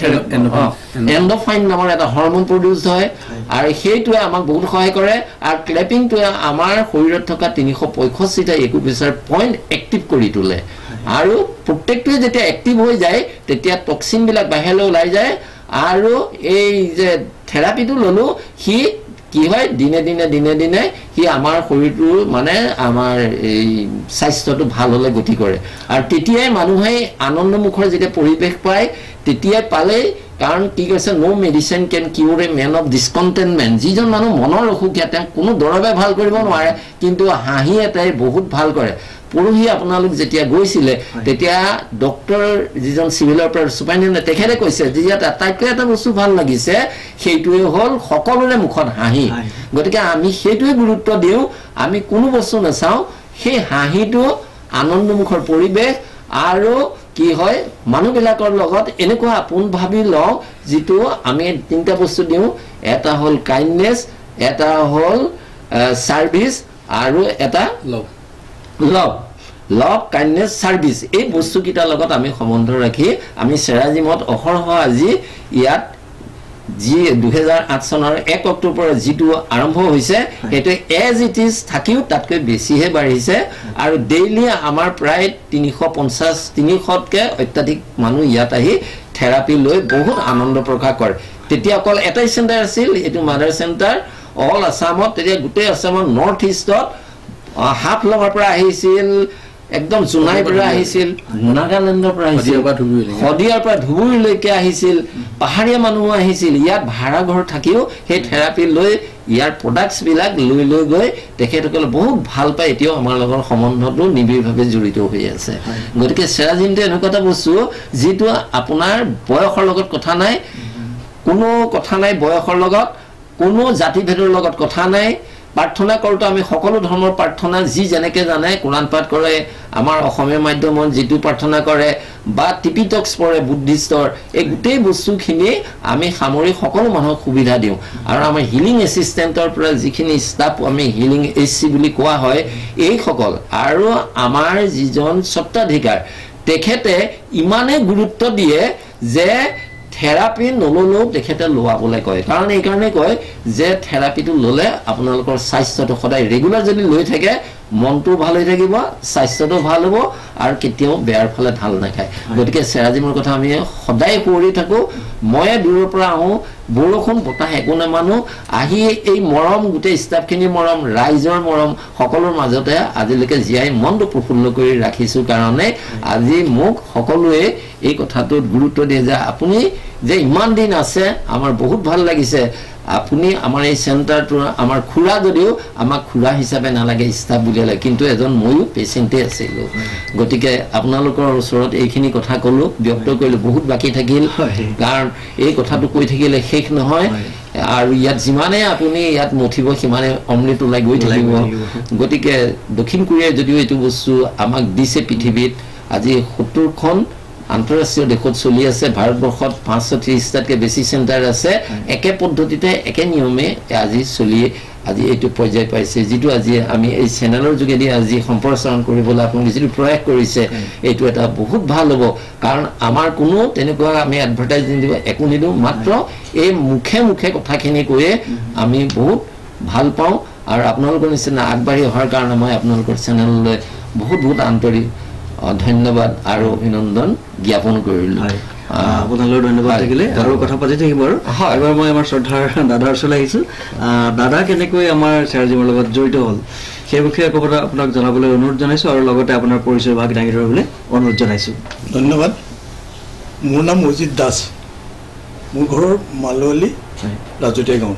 এন্ডোফাইন নামৰ এটা হৰমন প্ৰডিউচ হয় আৰু সেইটোৱে আমাক বহুত সহায় কৰে আৰু ক্লেপিংটোৱে আমাৰ শৰীৰত থকা তিনিশ পঁয়ষষ্ঠি টা একুপ্ৰেচাৰ পইণ্ট এক্টিভ কৰি তোলে আৰু প্ৰত্যেকটোৱে যেতিয়া এক্টিভ হৈ যায় তেতিয়া টক্সিনবিলাক বাহিৰলৈ ওলাই যায় আৰু এই যে থেৰাপিটো ললো সি কি হয় দিনে দিনে দিনে দিনে সি আমাৰ শৰীৰটো মানে আমাৰ এই স্বাস্থ্যটো ভাল হ'লে গতি কৰে আৰু তেতিয়াই মানুহে আনন্দমুখৰ যেতিয়া পৰিৱেশ পায় তেতিয়াই পালে কাৰণ কি কৈছে নো medicine can cure a man of discontentment যিজন মানুহ মনৰ অসুখীয়া তেওঁ কোনো দৰৱে ভাল কৰিব নোৱাৰে কিন্তু হাঁহি এটাই বহুত ভাল কৰে পৰহি আপোনালোক যেতিয়া গৈছিলে তেতিয়া ডক্টৰ যিজন চিভিলৰ পৰা সুপাৰিনটেণ্ডেণ্ট তেখেতে কৈছে যে ইয়াত আটাইতকৈ এটা বস্তু ভাল লাগিছে সেইটোৱে হ'ল সকলোৰে মুখত হাঁহি গতিকে আমি সেইটোৱে গুৰুত্ব দিওঁ আমি কোনো বস্তু নাচাওঁ সেই হাঁহিটো আনন্দমুখৰ পৰিৱেশ আৰু কি হয় মানুহবিলাকৰ লগত এনেকুৱা আপোন ভাবি লওঁ যিটো আমি তিনিটা বস্তু দিওঁ এটা হ'ল কাইণ্ডনেছ এটা হ'ল ছাৰ্ভিচ আৰু এটা love love love kindness service এই বস্তুকেইটাৰ লগত আমি সম্বন্ধ ৰাখি আমি চেৰাজিমত অহৰহ আজি ইয়াত যি দুহেজাৰ আঠ চনৰ এক অক্টোবৰ যিটো আৰম্ভ হৈছে সেইটো এজ ইট ইজ থাকিও তাতকৈ বেছিহে বাঢ়িছে আৰু ডেইলি আমাৰ প্ৰায় তিনিশ পঞ্চাছ তিনিশতকৈ অত্যাধিক মানুহ ইয়াত আহি থেৰাপি লৈ বহুত আনন্দ প্ৰকাশ কৰে তেতিয়া অকল এটাই চেণ্টাৰ আছিল এইটো মাদাৰ চেণ্টাৰ অল আছামত তেতিয়া গোটেই আছামৰ নৰ্থ ইষ্টত হাফলঙৰ পৰা আহিছিল একদম জুনাইৰ পৰা আহিছিল নাগালেণ্ডৰ পৰা আহিছিল শদিয়াৰ পৰা ধুবুৰীলৈকে আহিছিল পাহাৰীয়া মানুহ আহিছিল ইয়াত ভাড়া ঘৰ থাকিও সেই থেৰাপি লৈ ইয়াৰ প্ৰডাক্টছবিলাক লৈ লৈ গৈ তেখেতসকলে বহুত ভাল পায় এতিয়াও আমাৰ লগৰ সম্বন্ধটো নিবিড়ভাৱে জড়িত হৈ আছে গতিকে চেৰাজিমটো এনেকুৱা এটা বস্তু যিটো আপোনাৰ বয়সৰ লগত কথা নাই কোনো কথা নাই বয়সৰ লগত কোনো জাতিভেদৰ লগত কথা নাই প্ৰাৰ্থনা কৰোঁতে আমি সকলো ধৰ্মৰ প্ৰাৰ্থনা যি যেনেকৈ জানে কোৰাণ পাঠ কৰে আমাৰ অসমীয়া মাধ্যমত যিটো প্ৰাৰ্থনা কৰে বা টিপিটক্স পঢ়ে বুদ্ধিষ্টৰ এই গোটেই বস্তুখিনি আমি সামৰি সকলো মানুহক সুবিধা দিওঁ আৰু আমাৰ হিলিং এছিষ্টেণ্টৰ পৰা যিখিনি ষ্টাফ আমি হিলিং এইচ চি বুলি কোৱা হয় এইসকল আৰু আমাৰ যিজন স্বত্বাধিকাৰ তেখেতে ইমানেই গুৰুত্ব দিয়ে যে থেৰাপি নললেও তেখেতে লোৱাবলৈ কয় কাৰণ এইকাৰণে কয় যে থেৰাপিটো ল'লে আপোনালোকৰ স্বাস্থ্যটো সদায় ৰেগুলাৰ যদি লৈ থাকে মনটো ভাল হৈ থাকিব স্বাস্থ্যটো ভাল হ'ব আৰু কেতিয়াও বেয়াৰ ফালে ঢাল নাখায় গতিকে চেৰাজিমৰ কথা আমি সদায় কৰি থাকোঁ মই দূৰৰ পৰা আহোঁ বৰষুণ বতাহ একো নামানো আহি এই মৰম গোটেই ষ্টাফখিনিৰ মৰম ৰাইজৰ মৰম সকলোৰ মাজতে আজিলৈকে জীয়াই মনটো প্ৰফুল্ল কৰি ৰাখিছোঁ কাৰণে আজি মোক সকলোৱে এই কথাটোত গুৰুত্ব দিয়ে যে আপুনি যে ইমান দিন আছে আমাৰ বহুত ভাল লাগিছে আপুনি আমাৰ এই চেণ্টাৰটোৰ আমাৰ খুৰা যদিও আমাক খুৰা হিচাপে নালাগে ষ্টাফ বুলিলে কিন্তু এজন ময়ো পেচেণ্টে আছিলোঁ গতিকে আপোনালোকৰ ওচৰত এইখিনি কথা ক'লোঁ ব্যক্ত কৰিলোঁ বহুত বাকী থাকিল কাৰণ এই কথাটো কৈ থাকিলে শেষ নহয় আৰু ইয়াত যিমানে আপুনি ইয়াত মঠিব সিমানে অমৃত ওলাই গৈ থাকিব গতিকে দক্ষিণ কোৰিয়াই যদিও এইটো বস্তু আমাক দিছে পৃথিৱীত আজি সত্তৰখন আন্তঃৰাষ্ট্ৰীয় দেশত চলি আছে ভাৰতবৰ্ষত পাঁচশ ত্ৰিশটাতকৈ বেছি চেণ্টাৰ আছে একে পদ্ধতিতে একে নিয়মে আজি চলি আজি এইটো পৰ্যায় পাইছে যিটো আজি আমি এই চেনেলৰ যোগেদি আজি সম্প্ৰচাৰণ কৰিবলৈ আপোনালোকে যিটো প্ৰয়াস কৰিছে এইটো এটা বহুত ভাল হ'ব কাৰণ আমাৰ কোনো তেনেকুৱা আমি এডভাৰটাইজিং দিব একো নিদিওঁ মাত্ৰ এই মুখে মুখে কথাখিনি কৈয়ে আমি বহুত ভাল পাওঁ আৰু আপোনালোকৰ নিচিনা আগবাঢ়ি অহাৰ কাৰণে মই আপোনালোকৰ চেনেললৈ বহুত বহুত আন্তৰিক ধন্যবাদ আৰু অভিনন্দন জ্ঞাপন কৰিলোঁ আপোনালৈ ধন্যবাদ থাকিলে আৰু কথা পাতি থাকিব আৰু এবাৰ মই আমাৰ শ্ৰদ্ধাৰ দাদাৰ ওচৰলৈ আহিছোঁ দাদা কেনেকৈ আমাৰ চেৰাজিমৰ লগত জড়িত হ'ল সেই বিষয়ে ক'বলৈ আপোনাক জনাবলৈ অনুৰোধ জনাইছোঁ আৰু লগতে আপোনাৰ পৰিচয় ভাগ দাঙি ধৰিবলৈ অনুৰোধ জনাইছোঁ ধন্যবাদ মোৰ নাম অজিত দাস মোৰ ঘৰ মালৱলী ৰাজতীয়া গাঁও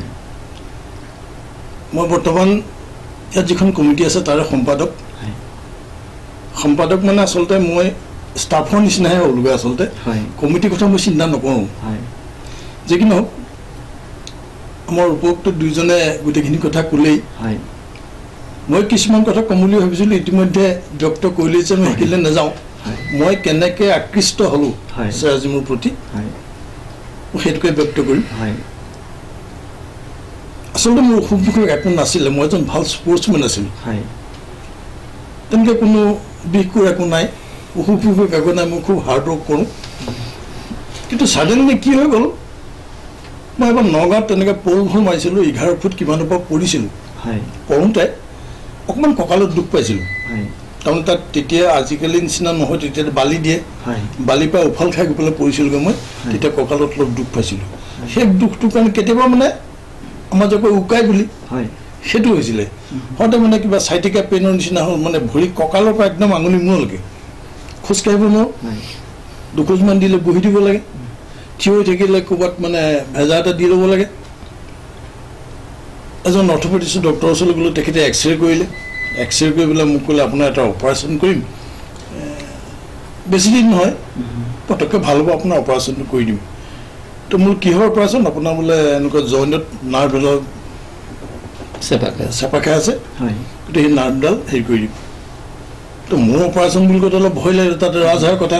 মই বৰ্তমান ইয়াত যিখন কমিটি আছে তাৰে সম্পাদক সম্পাদক মানে আচলতে মই ষ্টাফৰ নিচিনাহে হ'লগৈ আচলতে কমিটিৰ কথা মই চিন্তা নকৰোঁ যে কি নহওক আমাৰ উপভোক্ত দুইজনে গোটেইখিনি কথা ক'লেই মই কিছুমান কথা ক'ম বুলি ভাবিছিলোঁ ইতিমধ্যে ব্যক্ত কৰিলেই যে মই শিকিলে নাযাওঁ মই কেনেকৈ আকৃষ্ট হ'লোঁ চেৰাজিমৰ প্ৰতি সেইটোকে ব্যক্ত কৰিম আচলতে মোৰ অসুখ বিসুখ একো নাছিলে মই এজন ভাল স্পৰ্টছমেন আছিলোঁ তেনেকৈ কোনো বিষবোৰ একো নাই অসুখ বিসুখ একো নাই মই খুব হাৰ্ড ৱৰ্ক কৰোঁ কিন্তু ছাডেনলি কি হৈ গ'ল মই এবাৰ নগাঁৱত তেনেকৈ পল ভুল মাৰিছিলোঁ এঘাৰ ফুট কিমানৰ পৰা পৰিছিলোঁ পৰোঁতে অকণমান কঁকালত দুখ পাইছিলোঁ তাৰমানে তাত তেতিয়া আজিকালি নিচিনা নহয় তেতিয়া বালি দিয়ে বালিৰ পৰা উফাল খাই গৈ পেলাই পৰিছিলোগৈ মই তেতিয়া কঁকালত অলপ দুখ পাইছিলোঁ সেই দুখটোৰ কাৰণে কেতিয়াবা মানে আমাৰ যে কয় উকাই বুলি সেইটো হৈছিলে হওঁতে মানে কিবা চাইটিকা পেইনৰ নিচিনা হ'ল মানে ভৰি কঁকালৰ পৰা একদম আঙুলি মূৰলৈকে খোজকাঢ়িব নোৱাৰোঁ দুখোজমান দিলে বহি দিব লাগে থিয় হৈ থাকিলে ক'ৰবাত মানে ভেজা এটা দি ল'ব লাগে এজন অৰ্থপেডিষ্ট ডক্টৰৰ ওচৰলৈ গ'লোঁ তেখেতে এক্স ৰে কৰিলে এক্স ৰে কৰি পেলাই মোক ক'লে আপোনাৰ এটা অপাৰেশ্যন কৰিম বেছি দিন নহয় পটককৈ ভাল হ'ব আপোনাৰ অপাৰেশ্যনটো কৰি দিম তো মোৰ কিহৰ অপাৰেশ্যন আপোনাৰ বোলে এনেকুৱা জইণ্টত নাৰ্ভ এডাল চেপা চেপা খাই আছে গতিকে সেই নাৰ্ভডাল হেৰি কৰি দিম তো মোৰ অপাৰেশ্যন বুলি কওঁতে অলপ ভয় লাগিলে তাতে ৰাজহাঁহৰ কথা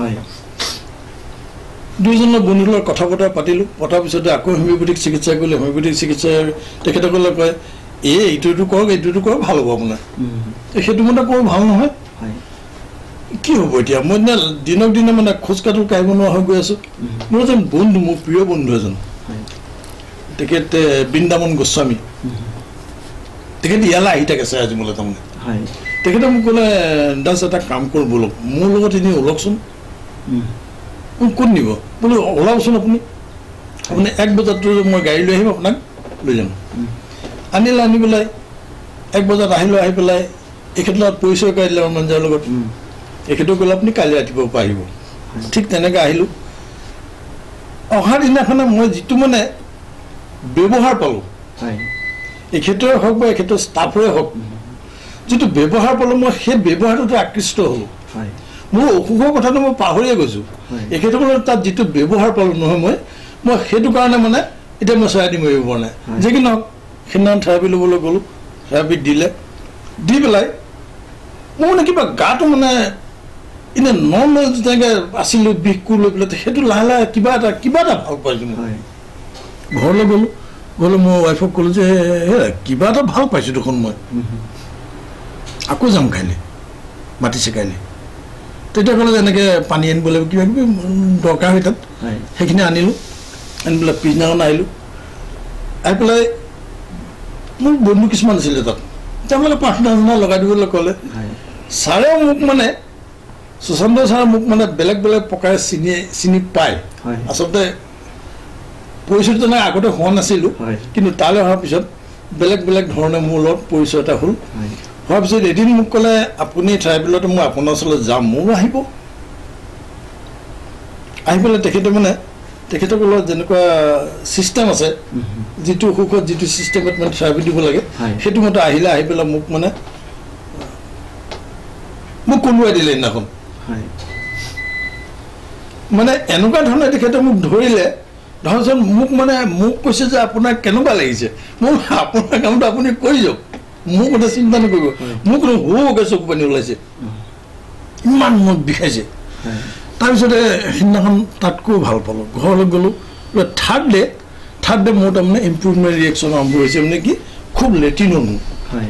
দুইজনৰ বন্ধুৰ লগত কথা বতৰা পাতিলোঁ পতাৰ পিছতে আকৌ হোমিঅ'পেথিক চিকিৎসা কৰিলে হোমিঅ'পেথিক চিকিৎসা তেখেতসকলে কয় এই এইটোতো কৰক এইটোতো কৰক ভাল হ'ব আপোনাৰ সেইটো মতে কৰোঁ ভাল নহয় কি হ'ব এতিয়া মই দিনা দিনক দিনে মানে খোজকাঢ়ো কাঢ়িব নোৱাৰা হৈ গৈ আছোঁ মোৰ এজন বন্ধু মোৰ প্ৰিয় বন্ধু এজন তেখেতে বৃন্দাবন গোস্বামী তেখেতে ইয়ালৈ আহি থাকে চেৰাজিমলৈ তাৰমানে তেখেতে মোক ক'লে দাস এটা কাম কৰোঁ ব'লক মোৰ লগত এনেই ওলকচোন মোক ক'ত নিব বোলো ওলাবচোন আপুনি আপুনি এক বজাত মই গাড়ী লৈ আহিম আপোনাক লৈ যাম আনিলে আনি পেলাই এক বজাত আহিলোঁ আহি পেলাই এখেতৰ লগত পৰিচয় কৰাই দিলে আমাৰ মানুহজনৰ লগত এখেতেও ক'লে আপুনি কালি ৰাতিপুৱা পৰা আহিব ঠিক তেনেকৈ আহিলোঁ অহাৰ দিনাখনে মই যিটো মানে ব্যৱহাৰ পালোঁ এখেতৰে হওক বা এখেতৰ ষ্টাফৰে হওক যিটো ব্যৱহাৰ পালোঁ মই সেই ব্যৱহাৰটোতে আকৃষ্ট হ'লোঁ মোৰ অসুখৰ কথাটো মই পাহৰিয়ে গৈছোঁ এখেতসকলৰ তাত যিটো ব্যৱহাৰ পালোঁ নহয় মই মই সেইটো কাৰণে মানে এতিয়া মই চৰাই দিম এৰিব পৰা নাই যে কি নহওক সেইদিনাখন থেৰাপি ল'বলৈ গ'লোঁ থেৰাপি দিলে দি পেলাই মোৰ মানে কিবা গাটো মানে এনে নৰ্মেল তেনেকৈ আছিলোঁ বিষটো লৈ পেলাই সেইটো লাহে লাহে কিবা এটা কিবা এটা ভাল পাইছোঁ মই ঘৰলৈ গ'লোঁ গ'লোঁ মোৰ ৱাইফক ক'লোঁ যে হে কিবা এটা ভাল পাইছোঁ দেখোন মই আকৌ যাম কাইলৈ মাতিছে কাইলৈ তেতিয়া ক'লে যে এনেকৈ পানী আনিব লাগিব কিবা কিবি দৰকাৰ হয় তাত সেইখিনি আনিলোঁ আনি পেলাই পিছদিনাখন আহিলোঁ আহি পেলাই মোৰ বন্ধু কিছুমান আছিলে তাত তেওঁলোকে প্ৰাৰ্থনা চাৰ্থনা লগাই দিবলৈ ক'লে ছাৰেও মোক মানে সুশান্ত ছাৰে মোক মানে বেলেগ বেলেগ প্ৰকাৰে চিনি চিনি পায় আচলতে পৰিচয় তেনেকৈ আগতে হোৱা নাছিলোঁ কিন্তু তালৈ অহাৰ পিছত বেলেগ বেলেগ ধৰণে মোৰ লগত পৰিচয় এটা হ'ল হোৱাৰ পিছত এদিন মোক ক'লে আপুনি ট্ৰাইবেলতে মই আপোনাৰ ওচৰলৈ যাম মোৰো আহিব আহি পেলাই তেখেতে মানে তেখেতসকলৰ যেনেকুৱা ছিষ্টেম আছে যিটো অসুখত যিটো ছিষ্টেমত মানে থেৰাপি দিব লাগে সেইটো মতে আহিলে আহি পেলাই মোক মানে মোক কোনোৱাই দিলে সেইদিনাখন মানে এনেকুৱা ধৰণে তেখেতে মোক ধৰিলে ধৰকচোন মোক মানে মোক কৈছে যে আপোনাৰ কেনেকুৱা লাগিছে মই আপোনাৰ কামটো আপুনি কৰি যাওক মোৰ কথা চিন্তা নকৰিব মোক হোকে চকু পানী ওলাইছে ইমান মন বিষাইছে তাৰপিছতে সেইদিনাখন তাতকৈ ভাল পালোঁ ঘৰলৈ গ'লোঁ থাৰ্ড ডে থাৰ্ড ডে মোৰ তাৰমানে ইম্প্ৰুভমেণ্ট ৰিয়েকশ্যন আৰম্ভ হৈছে মানে কি খুব লেট্ৰিন হ'ল মোৰ হয়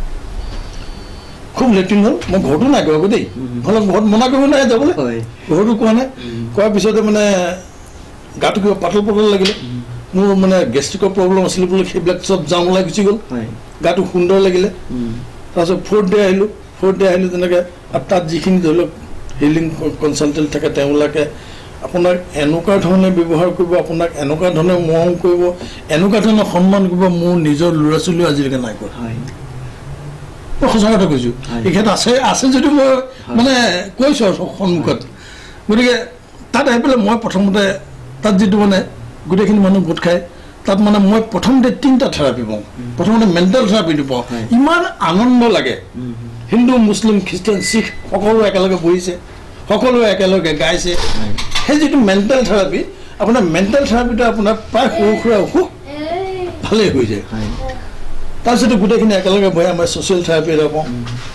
খুব লেট্ৰিন হ'ল মই ঘৰটো নাই কোৱা আকৌ দেই নহ'লে ঘৰত মনা কৰিব নাই যাবলৈ হয় ঘৰটো কোৱা নাই কোৱাৰ পিছতে মানে গাটো কিবা পাতল পাতল লাগিলে মোৰ মানে গেষ্ট্ৰিকৰ প্ৰব্লেম আছিলে বোলে সেইবিলাক চব জাম ওলাই গুচি গ'ল হয় গাটো সুন্দৰ লাগিলে তাৰপিছত ফ'ৰ্থ ডে আহিলোঁ ফ'ৰ্থ ডে আহিলোঁ তেনেকৈ আৰু তাত যিখিনি ধৰি লওক হিলিং কনচালটেণ্ট থাকে তেওঁলোকে আপোনাক এনেকুৱা ধৰণে ব্যৱহাৰ কৰিব আপোনাক এনেকুৱা ধৰণে মৰম কৰিব এনেকুৱা ধৰণে সন্মান কৰিব মোৰ নিজৰ ল'ৰা ছোৱালীও আজিলৈকে নাই কৰা হয় মই সঁচা কথা কৈছোঁ এইক্ষেত্ৰত আছে আছে যদিও মই মানে কৈছোঁ আৰু সন্মুখত গতিকে তাত আহি পেলাই মই প্ৰথমতে তাত যিটো মানে গোটেইখিনি মানুহ গোট খায় তাত মানে মই প্ৰথমতে তিনিটা থেৰাপি পাওঁ প্ৰথমতে মেণ্টেল থেৰাপিটো পাওঁ ইমান আনন্দ লাগে হিন্দু মুছলিম খ্ৰীষ্টান শিখ সকলো একেলগে বহিছে সকলোৱে একেলগে গাইছে সেই যিটো মেণ্টেল থেৰাপি আপোনাৰ মেণ্টেল থেৰাপিটো আপোনাৰ প্ৰায় সৰু সুৰা অসুখ ভালেই হৈ যায় তাৰপিছতে গোটেইখিনি একেলগে বহি আমাৰ ছ'চিয়েল থেৰাপি এটা পাওঁ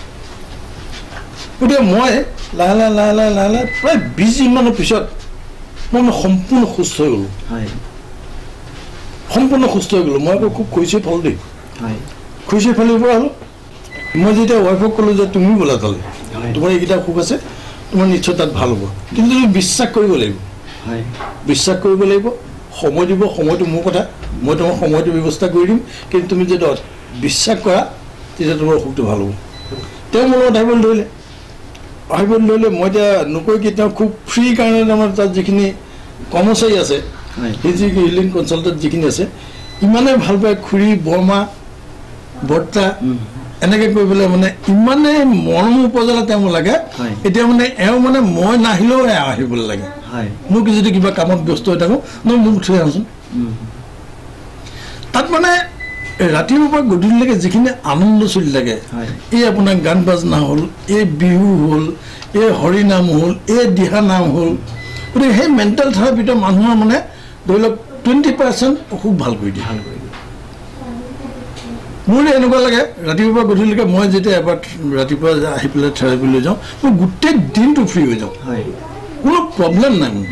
গতিকে মই লাহে লাহে লাহে লাহে লাহে লাহে প্ৰায় বিছ দিনমানৰ পিছত মই মানে সম্পূৰ্ণ সুস্থ হৈ গ'লোঁ সম্পূৰ্ণ সুস্থ হৈ গ'লোঁ মই আকৌ খুব খুচি ফালোঁ দেই খুচি ফালিৰ পৰা হ'লোঁ মই যেতিয়া ৱাইফক ক'লোঁ যে তুমি বোলা তালৈ তোমাৰ এইকেইটা সুখ আছে তোমাৰ নিশ্চয় তাত ভাল হ'ব কিন্তু তুমি বিশ্বাস কৰিব লাগিব বিশ্বাস কৰিব লাগিব সময় দিব সময়টো মোৰ কথা মই তোমাক সময়টো ব্যৱস্থা কৰি দিম কিন্তু তুমি যদি বিশ্বাস কৰা তেতিয়া তোমাৰ অসুখটো ভাল হ'ব তেওঁ মোৰ লগত আহিবলৈ ধৰিলে আহিবলৈ ধৰিলে মই এতিয়া নকৈ কি তেওঁ খুব ফ্ৰী কাৰণে আমাৰ তাত যিখিনি কৰ্মচাৰী আছে সেই যি হিলিং কনচালটেণ্ট যিখিনি আছে ইমানেই ভাল পায় খুৰী বৰমা বৰ্তা এনেকৈ কৰি পেলাই মানে ইমানেই মৰম উপজলা তেওঁ লাগে এতিয়া মানে এওঁ মানে মই নাহিলেও এওঁ আহিবলৈ লাগে মোক যদি কিবা কামত ব্যস্ত হৈ থাকোঁ ন মোক থৈ আহোঁচোন তাত মানে ৰাতিপুৱাৰ পৰা গধূলিলৈকে যিখিনি আনন্দ চলি থাকে এই আপোনাৰ গান বাজনা হ'ল এই বিহু হ'ল এই হৰিনাম হ'ল এই দিহানাম হ'ল গতিকে সেই মেণ্টেল থেৰাপিটো মানুহৰ মানে ধৰি লওক টুৱেণ্টি পাৰ্চেণ্ট অসুখ ভাল কৰি দিয়ে ভাল কৰি দিয়ে মোৰ এনেকুৱা লাগে ৰাতিপুৱাৰ পৰা গধূলিলৈকে মই যেতিয়া এবাৰ ৰাতিপুৱা আহি পেলাই থেৰাপি লৈ যাওঁ মই গোটেই দিনটো ফ্ৰী হৈ যাওঁ কোনো প্ৰব্লেম নাই মোৰ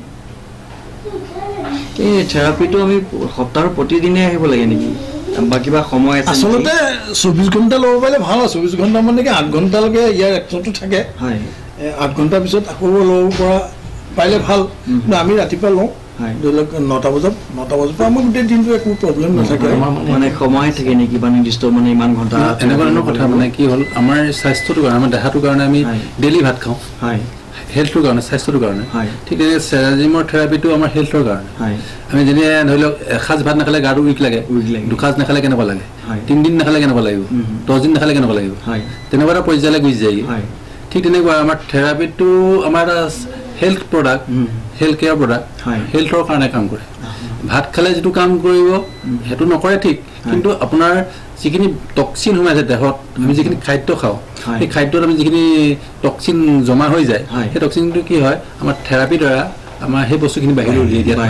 এই থেৰাপিটো আমি সপ্তাহৰ প্ৰতিদিনে আহিব লাগে নেকি বা কিবা সময় আছে আচলতে চৌবিছ ঘণ্টা ল'ব পাৰিলে ভাল আৰু চৌবিছ ঘণ্টা মানে কি আঠ ঘণ্টালৈকে ইয়াৰ একশ্যনটো থাকে আঠ ঘণ্টাৰ পিছত আকৌ ল'ব পৰা পাৰিলে ভাল কিন্তু আমি ৰাতিপুৱা লওঁ ধৰি লওক নটা বজাত নটা বজাৰ পৰা আমাৰ গোটেই দিনটো একো প্ৰব্লেম নাথাকে মানে সময় থাকে নেকি বা নিৰ্দিষ্ট মানে ইমান ঘণ্টা এনেকুৱা ধৰণৰ কথা মানে কি হ'ল আমাৰ স্বাস্থ্যটোৰ কাৰণে আমাৰ দেহাটোৰ কাৰণে আমি ডেইলি ভাত খাওঁ হয় হেল্থৰ কাৰণে স্বাস্থ্যটোৰ কাৰণে ঠিক তেনেকৈ চেৰাজিমৰ থেৰাপিটো আমাৰ হেল্থৰ কাৰণে আমি যেনে ধৰি লওক এসাঁজ ভাত নাখালে গাটো উইক লাগে দুসাঁজ নাখালে কেনেকুৱা লাগে তিনিদিন নাখালে কেনেকুৱা লাগিব দহদিন নাখালে কেনেকুৱা লাগিব তেনেকুৱা এটা পৰ্যায়লৈ গুচি যায় ঠিক তেনেকুৱা আমাৰ থেৰাপিটো আমাৰ এটা health product health care product হেল্থৰ কাৰণে কাম কৰে ভাত খালে যিটো কাম কৰিব সেইটো নকৰে ঠিক কিন্তু আপোনাৰ যিখিনি টক্সিন সোমাই আছে দেহত আমি যিখিনি খাদ্য খাওঁ সেই খাদ্যত আমি যিখিনি টক্সিন জমা হৈ যায় সেই টক্সিনটো কি হয় আমাৰ থেৰাপিৰ দ্বাৰা আমাৰ সেই বস্তুখিনি বাহিৰলৈ উলিয়াই দিয়া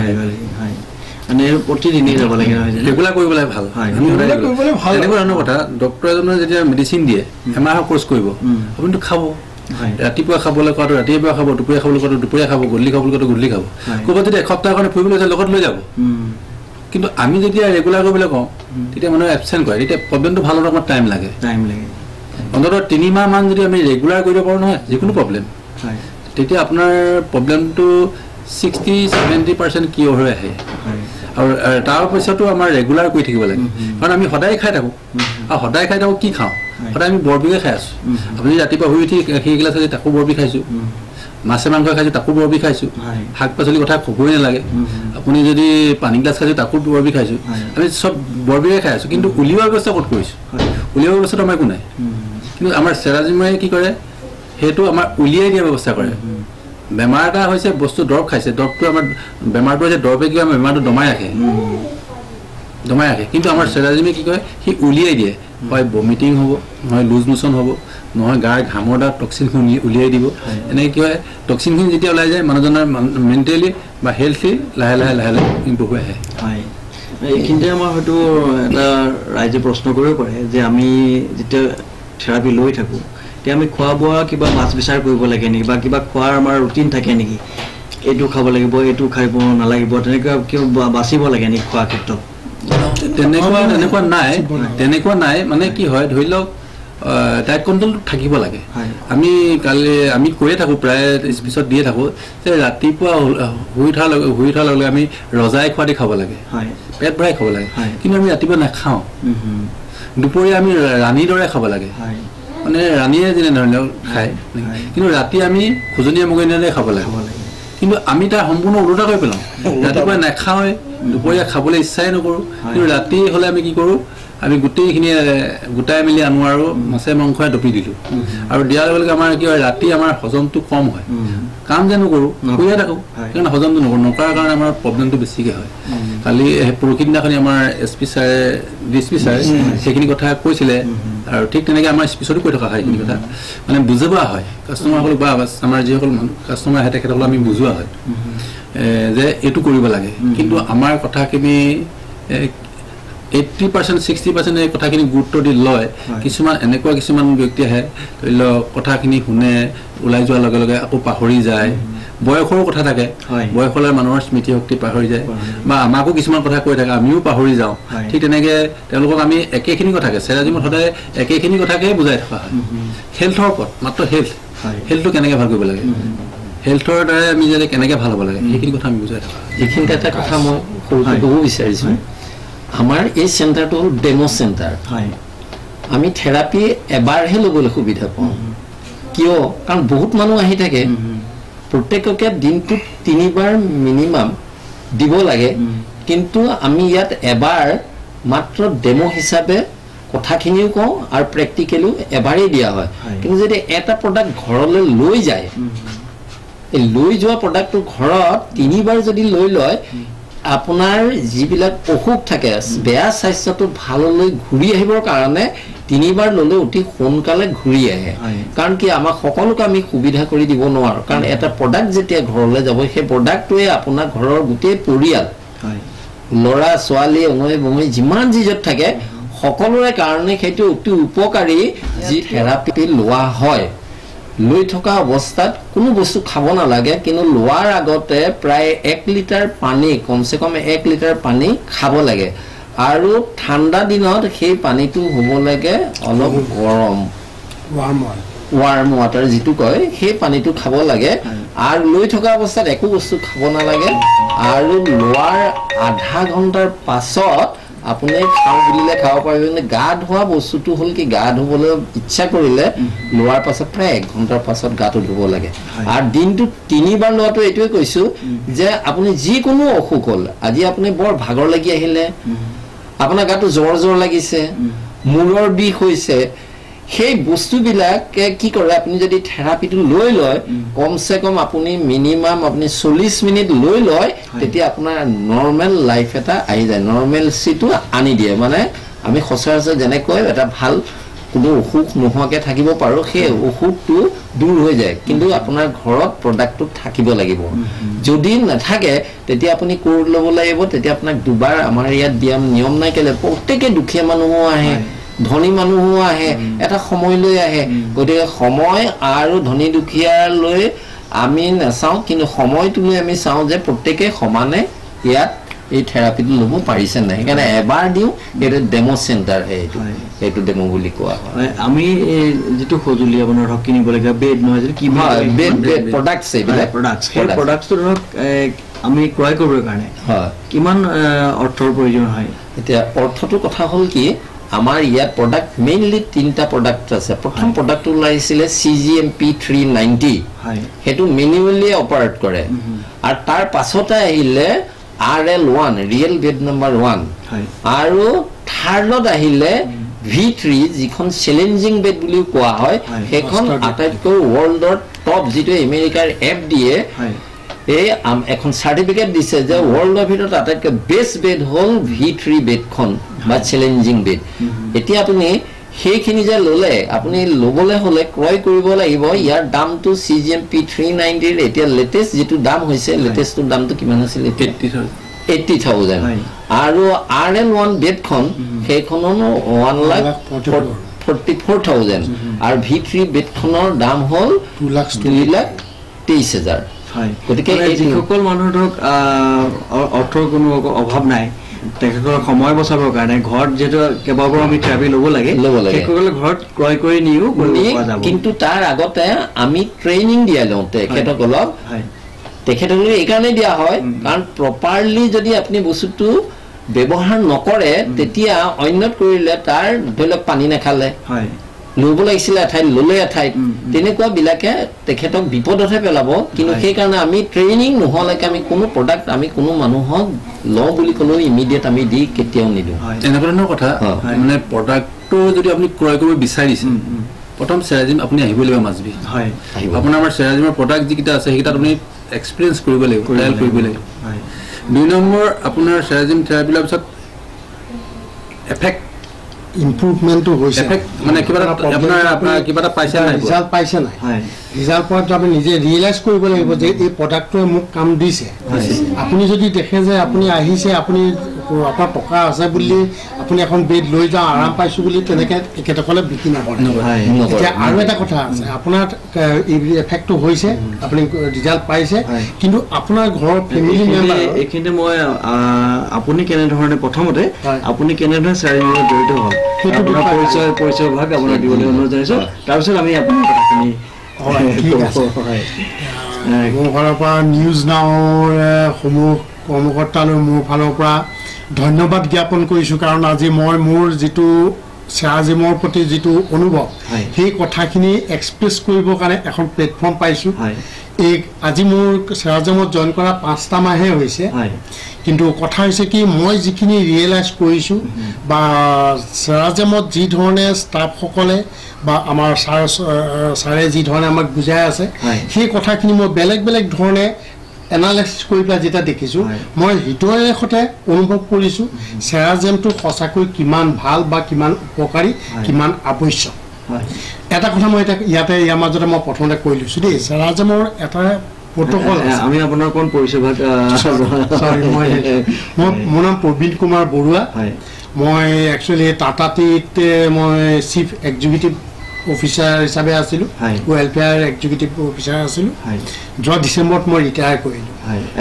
মানে প্ৰতিদিনে যাব লাগে ৰেগুলাৰ কৰিব লাগে ভাল এনেকুৱা ধৰণৰ কথা ডক্তৰ এজনে যেতিয়া মেডিচিন দিয়ে এমাহৰ কোৰ্চ কৰিব আপুনিতো খাব ৰাতিপুৱা খাবলৈ কোৱাটো ৰাতিপুৱা খাব দুপৰীয়া খাবলৈ কোৱাটো দুপৰীয়া খাব গধূলি খাবলৈ কোৱাটো গধূলি খাব ক'ৰবাত যদি এসপ্তাহৰ কাৰণে ফুৰিবলৈ যায় লগত লৈ যাব কিন্তু আমি যেতিয়া ৰেগুলাৰ কৰিবলৈ কওঁ তেতিয়া মানুহে এবচেণ্ট কৰে তেতিয়া প্ৰব্লেমটো ভাল হোৱাৰ টাইম লাগে টাইম লাগে অন্ততঃ তিনিমাহ মান যদি আমি ৰেগুলাৰ কৰিব পাৰোঁ নহয় যিকোনো প্ৰব্লেম তেতিয়া আপোনাৰ প্ৰব্লেমটো ছিক্সটি ছেভেণ্টি পাৰ্চেণ্ট কিয়ৰ হৈ আহে আৰু তাৰ পিছতো আমাৰ ৰেগুলাৰ কৰি থাকিব লাগে কাৰণ আমি সদায় খাই থাকোঁ আৰু সদায় খাই থাকোঁ কি খাওঁ সদায় আমি বৰবিহে খাই আছোঁ আপুনি ৰাতিপুৱা শুই উঠি গাখীৰ এগিলাচ আছে তাকো বৰবি খাইছোঁ মাছে মাংস খাইছোঁ তাকো বৰবি খাইছোঁ শাক পাচলিৰ কথা ক'বই নালাগে আপুনি যদি পানী গিলাচ খাইছোঁ তাকো বৰবি খাইছোঁ আমি চব বৰবিহে খাই আছোঁ কিন্তু উলিওৱাৰ ব্যৱস্থা ক'ত কৰিছোঁ উলিওৱাৰ ব্যৱস্থাটো আমাৰ একো নাই কিন্তু আমাৰ চেৰাজিমাৰে কি কৰে সেইটো আমাৰ উলিয়াই দিয়া ব্যৱস্থা কৰে বেমাৰ এটা হৈছে বস্তু দৰৱ খাইছে দৰৱটো আমাৰ বেমাৰটো হৈছে দৰৱে কিবা বেমাৰটো দমাই ৰাখে দমাই ৰাখে কিন্তু আমাৰ চেৰাজিমে কি কৰে সি উলিয়াই দিয়ে হয় বমিটিং হ'ব নহয় লুজ মোচন হ'ব নহয় গাৰ ঘামৰ দ্বাৰা টক্সিনখিনি উলিয়াই দিব এনেকৈ কি হয় টক্সিনখিনি যেতিয়া ওলাই যায় মানুহজনৰ মেণ্টেলি বা হেল্থলি লাহে লাহে লাহে লাহে ইম্প্ৰুভ হৈ আহে হয় এইখিনিতে আমাৰ হয়তো এটা ৰাইজে প্ৰশ্ন কৰিব পাৰে যে আমি যেতিয়া থেৰাপি লৈ থাকোঁ তেতিয়া আমি খোৱা বোৱা কিবা বাছ বিচাৰ কৰিব লাগে নেকি বা কিবা খোৱাৰ আমাৰ ৰুটিন থাকে নেকি এইটো খাব লাগিব এইটো খাব নালাগিব তেনেকুৱা কিয় বাচিব লাগে নেকি খোৱাৰ ক্ষেত্ৰত তেনেকুৱা তেনেকুৱা নাই তেনেকুৱা নাই মানে কি হয় ধৰি লওক ডায়েট কণ্ট্ৰলটো থাকিব লাগে আমি কালি আমি কৈয়ে থাকোঁ প্ৰায় স্পিচত দিয়ে থাকোঁ যে ৰাতিপুৱা শুই উঠাৰ লগে শুই উঠাৰ লগে আমি ৰজাই খোৱা দি খাব লাগে পেট ভৰাই খাব লাগে কিন্তু আমি ৰাতিপুৱা নাখাওঁ দুপৰীয়া আমি ৰাণীৰ দৰে খাব লাগে মানে ৰাণীয়ে যেনে ধৰি লওক খায় কিন্তু ৰাতি আমি খোজনীয়া মগনীয়া খাব লাগে কিন্তু আমি তাৰ সম্পূৰ্ণ ওলোটা কৰি পেলাওঁ ৰাতিপুৱা নাখাওঁৱে দুপৰীয়া খাবলৈ ইচ্ছাই নকৰোঁ কিন্তু ৰাতি হ'লে আমি কি কৰোঁ আমি গোটেইখিনি গোটাই মেলি আনো আৰু মাছে মাংসই ডপি দিলোঁ আৰু দিয়াৰ লগে লগে আমাৰ কি হয় ৰাতি আমাৰ হজমটো কম হয় কাম যে নকৰোঁ শুয়ে থাকোঁ সেইকাৰণে হজমটো নকৰোঁ নকৰাৰ কাৰণে আমাৰ প্ৰব্লেমটো বেছিকৈ হয় কালি পৰহি দিনাখনি আমাৰ এছ পি ছাৰে ডি এছ পি ছাৰে সেইখিনি কথা কৈছিলে আৰু ঠিক তেনেকৈ আমাৰ স্পিচতো কৈ থকা হয় সেইখিনি কথা মানে বুজোৱা হয় কাষ্টমাৰসকলক বা আমাৰ যিসকল কাষ্টমাৰ আহে তেখেতসকলক আমি বুজোৱা হয় যে এইটো কৰিব লাগে কিন্তু আমাৰ কথাখিনি এইট্টি পাৰ্চেণ্ট ছিক্সটি পাৰ্চেণ্ট এই কথাখিনি গুৰুত্ব দি লয় কিছুমান এনেকুৱা কিছুমান ব্যক্তি আহে ধৰি লওক কথাখিনি শুনে ওলাই যোৱাৰ লগে লগে আকৌ পাহৰি যায় বয়সৰো কথা থাকে বয়স হ'লে মানুহৰ স্মৃতি শক্তি পাহৰি যায় বা আমাকো কিছুমান কথা কৈ থাকে আমিও পাহৰি যাওঁ ঠিক তেনেকৈ তেওঁলোকক আমি একেখিনি কথাকে চেৰাজিমত সদায় একেখিনি কথাকে বুজাই থকা হয় হেল্থৰ ওপৰত মাত্ৰ হেল্থ হেল্থটো কেনেকৈ ভাল কৰিব লাগে হেল্থৰ দ্বাৰাই আমি যাতে কেনেকৈ ভাল হ'ব লাগে সেইখিনি কথা আমি বুজাই থকা এইখিনিতে এটা কথা মই ক'ব বিচাৰিছোঁ আমাৰ এই চেণ্টাৰটো হ'ল ডেমো চেণ্টাৰ আমি থেৰাপি এবাৰহে ল'বলৈ সুবিধা পাওঁ কিয় কাৰণ বহুত মানুহ আহি থাকে প্ৰত্যেককে দিনটোত তিনিবাৰ মিনিমাম দিব লাগে কিন্তু আমি ইয়াত এবাৰ মাত্ৰ ডেমো হিচাপে কথাখিনিও কওঁ আৰু প্ৰেক্টিকেলিও এবাৰেই দিয়া হয় কিন্তু যদি এটা প্ৰডাক্ট ঘৰলৈ লৈ যায় এই লৈ যোৱা প্ৰডাক্টটো ঘৰত তিনিবাৰ যদি লৈ লয় আপোনাৰ যিবিলাক অসুখ থাকে বেয়া স্বাস্থ্যটো ভাললৈ ঘূৰি আহিবৰ কাৰণে তিনিবাৰ ল'লে অতি সোনকালে ঘূৰি আহে কাৰণ কি আমাক সকলোকে আমি সুবিধা কৰি দিব নোৱাৰোঁ কাৰণ এটা প্ৰডাক্ট যেতিয়া ঘৰলৈ যাব সেই প্ৰডাক্টটোৱে আপোনাৰ ঘৰৰ গোটেই পৰিয়াল ল'ৰা ছোৱালী অঙৈ বঙৈ যিমান যিজত থাকে সকলোৰে কাৰণে সেইটো অতি উপকাৰী যি থেৰাপি লোৱা হয় লৈ থকা অৱস্থাত কোনো বস্তু খাব নালাগে কিন্তু লোৱাৰ আগতে প্ৰায় এক লিটাৰ পানী কমচে কম এক লিটাৰ পানী খাব লাগে আৰু ঠাণ্ডা দিনত সেই পানীটো হ'ব লাগে অলপ গৰম ৱাৰ্ম ৱাটাৰ যিটো কয় সেই পানীটো খাব লাগে আৰু লৈ থকা অৱস্থাত একো বস্তু খাব নালাগে আৰু লোৱাৰ আধা ঘণ্টাৰ পাছত আপুনি খাওঁ বুলিলে খাব পাৰিব কিন্তু গা ধোৱা বস্তুটো হ'ল কি গা ধুবলৈ ইচ্ছা কৰিলে লোৱাৰ পাছত প্ৰায় এক ঘণ্টাৰ পাছত গাটো ধুব লাগে আৰু দিনটোত তিনিবাৰ লোৱাটো এইটোৱে কৈছোঁ যে আপুনি যিকোনো অসুখ হ'ল আজি আপুনি বৰ ভাগৰ লাগি আহিলে আপোনাৰ গাটো জ্বৰ জ্বৰ লাগিছে মূৰৰ বিষ হৈছে সেই বস্তুবিলাকে কি কৰে আপুনি যদি থেৰাপিটো লৈ লয় কমচে কম আপুনি মিনিমাম আপুনি চল্লিছ মিনিট লৈ লয় তেতিয়া আপোনাৰ নৰ্মেল লাইফ এটা আহি যায় নৰ্মেলচিটো আনি দিয়ে মানে আমি সচৰাচৰ যেনেকৈ এটা ভাল কোনো অসুখ নোহোৱাকৈ থাকিব পাৰোঁ সেই অসুখটো দূৰ হৈ যায় কিন্তু আপোনাৰ ঘৰত প্ৰডাক্টটো থাকিব লাগিব যদি নাথাকে তেতিয়া আপুনি কোৰ্ট ল'ব লাগিব তেতিয়া আপোনাক দুবাৰ আমাৰ ইয়াত দিয়া নিয়ম নাই কেলে প্ৰত্যেকে দুখীয়া মানুহো আহে ধনী মানুহো আহে এটা সময়লৈ আহে গতিকে সময় আৰু ধনী দুখীয়ালৈ আমি নাচাওঁ কিন্তু সময়টো লৈ আমি চাওঁ যে প্ৰত্যেকে সমানে ইয়াত এই থেৰাপিটো ল'ব পাৰিছে নাই সেইকাৰণে এবাৰ দিওঁ এইটো ডেমো চেণ্টাৰহে এইটো এইটো ডেমো বুলি কোৱা হয় আমি যিটো সঁজুলি আপোনাৰ ধৰক কিনিবলগীয়া বেড নহয় যদি কি বেড বেড প্ৰডাক্টছ এইবিলাক প্ৰডাক্টছ সেই প্ৰডাক্টছটো ধৰক আমি ক্ৰয় কৰিবৰ কাৰণে হয় কিমান অৰ্থৰ প্ৰয়োজন হয় এতিয়া অৰ্থটোৰ কথা হ'ল কি আমাৰ ইয়াত প্ৰডাক্ট মেইনলি তিনিটা প্ৰডাক্ট আছে প্ৰথম প্ৰডাক্টটো ওলাইছিলে C G M P three ninety সেইটো মেনুৱেলি অপাৰেট কৰে আৰু তাৰ পাছতে আহিলে R L one real bed number one আৰু থাৰ্ডত আহিলে ভি থ্ৰী যিখন চেলেঞ্জিং বেড বুলিও কোৱা হয় সেইখন আটাইতকৈ ৱৰ্ল্ডৰ টপ যিটো আমেৰিকাৰ এফ ডি এ এই এখন চাৰ্টিফিকেট দিছে যে ৱৰ্ল্ডৰ ভিতৰত আটাইতকৈ বেষ্ট বেড হ'ল ভি থ্ৰী বেডখন বা চেলেঞ্জিং বেড এতিয়া আপুনি সেইখিনি যে ল'লে আপুনি ল'বলৈ হ'লে ক্ৰয় কৰিব লাগিব ইয়াৰ দামটো C G M P three নাইণ্টিৰ এতিয়া লেটেষ্ট যিটো দাম হৈছে লেটেষ্টটোৰ দামটো কিমান আছিল এইট্টি থাউজেণ্ড আৰু আৰ এল ওৱান বেডখন সেইখনো one lakh forty four thousand আৰু ভি থ্ৰী বেডখনৰ দাম হ'ল দুই লাখ তেইছ হাজাৰ গতিকে যিসকল মানুহৰ ধৰক অৰ্থৰ কোনো অভাৱ নাই তেখেতৰ সময় বচাবৰ কাৰণে ঘৰত যেটো কেবাবাৰো আমি থেৰাপি ল'ব লাগে তেখেতসকলে ঘৰত ক্ৰয় কৰি নিও পোৱা যাব কিন্তু তাৰ আগতে আমি ট্ৰেইনিং দিয়া লওঁ তেখেতসকলক তেখেতসকলে এইকাৰণে দিয়া হয় কাৰণ প্ৰপাৰলি যদি আপুনি বস্তুটো ব্যৱহাৰ নকৰে তেতিয়া অন্যত কৰিলে তাৰ ধৰি লওক পানী নাখালে ল'ব লাগিছিলে এঠাইত ল'লে এঠাইত তেনেকুৱা বিলাকে তেখেতক বিপদতহে পেলাব কিন্তু সেইকাৰণে আমি ট্ৰেইনিং নোহোৱালৈকে আমি কোনো প্ৰডাক্ট আমি কোনো মানুহক লওঁ বুলি কোনো ইমিডিয়েট আমি দি কেতিয়াও নিদিওঁ এনেকুৱা ধৰণৰ কথা মানে প্ৰডাক্টটো যদি আপুনি ক্ৰয় কৰিব বিচাৰিছে প্ৰথম চেৰাজিম আপুনি আহিব লাগিব মাজবি হয় আপোনাৰ আমাৰ চেৰাজিমৰ প্ৰডাক্ট যিকেইটা আছে সেইকেইটা আপুনি এক্সপিৰিয়েঞ্চ কৰিব লাগিব ট্ৰায়েল কৰিব লাগিব দুই নম্বৰ আপোনাৰ চেৰাজিম থেৰাপি লোৱাৰ পিছত এফেক্ট ইম্প্ৰুভমেণ্টটো হৈছে মানে কিবা আপোনাৰ আপোনাৰ কিবা এটা পাইছে নাই ৰিজাল্ট পাইছে নাই ৰিজাল্ট পোৱাটো আপুনি নিজে ৰিয়েলাইজ কৰিব লাগিব যে এই প্ৰডাক্টটোৱে মোক কাম দিছে আপুনি যদি দেখে যে আপুনি আহিছে আপুনি আপোনাৰ টকা আছে বুলি আপুনি এখন বেড লৈ যাওঁ আৰাম পাইছোঁ বুলি তেনেকৈ তেখেতসকলে বিক্ৰী নকৰে এতিয়া আৰু এটা কথা আছে আপোনাৰ এফেক্টটো হৈছে আপুনি ৰিজাল্ট পাইছে কিন্তু আপোনাৰ ঘৰৰ ফেমিলি মেম্বাৰ এইখিনিতে মই আপুনি কেনেধৰণে প্ৰথমতে আপুনি কেনেধৰণে চেৰাজিমৰ জড়িত হ'ল আপোনাৰ পৰিচয় পৰিচয় ভাগ আপোনাৰ দিবলৈ অনুৰোধ জনাইছোঁ তাৰপিছত আমি আপোনাৰ কথাখিনি মোৰ ফালৰ পৰা নিউজ নাওৰ সমূহ কৰ্মকৰ্তালৈ মোৰ ফালৰ পৰা ধন্যবাদ জ্ঞাপন কৰিছোঁ কাৰণ আজি মই মোৰ যিটো চেৰাজিমৰ প্ৰতি যিটো অনুভৱ সেই কথাখিনি এক্সপ্ৰেছ কৰিবৰ কাৰণে এখন প্লেটফৰ্ম পাইছোঁ এই আজি মোৰ চেৰাজিমত জইন কৰা পাঁচটা মাহে হৈছে কিন্তু কথা হৈছে কি মই যিখিনি ৰিয়েলাইজ কৰিছোঁ বা চেৰাজিমত যি ধৰণে ষ্টাফসকলে বা আমাৰ ছাৰ ছাৰে যি ধৰণে আমাক বুজাই আছে সেই কথাখিনি মই বেলেগ বেলেগ ধৰণে এনালাইচিছ কৰি পেলাই যেতিয়া দেখিছোঁ মই হৃদয়ৰ সৈতে অনুভৱ কৰিছোঁ চেৰাজিমটো সঁচাকৈ কিমান ভাল বা কিমান উপকাৰী কিমান আৱশ্যক এটা কথা মই এতিয়া ইয়াতে ইয়াৰ মাজতে মই প্ৰথমতে কৈ লৈছোঁ দেই চেৰাজিমৰ এটা প্ৰট'কল আমি আপোনাৰ কোন পৰিচয় ভাগ চৰি মই মোৰ নাম প্ৰবীণ কুমাৰ বৰুৱা মই একচুৱেলি টাটা টিত মই চিফ এক্সিকিউটিভ অফিচাৰ হিচাপে আছিলোঁ ৱেলফেয়াৰ এক্সিকিউটিভ অফিচাৰ আছিলোঁ যোৱা ডিচেম্বৰত মই ৰিটায়াৰ কৰিলোঁ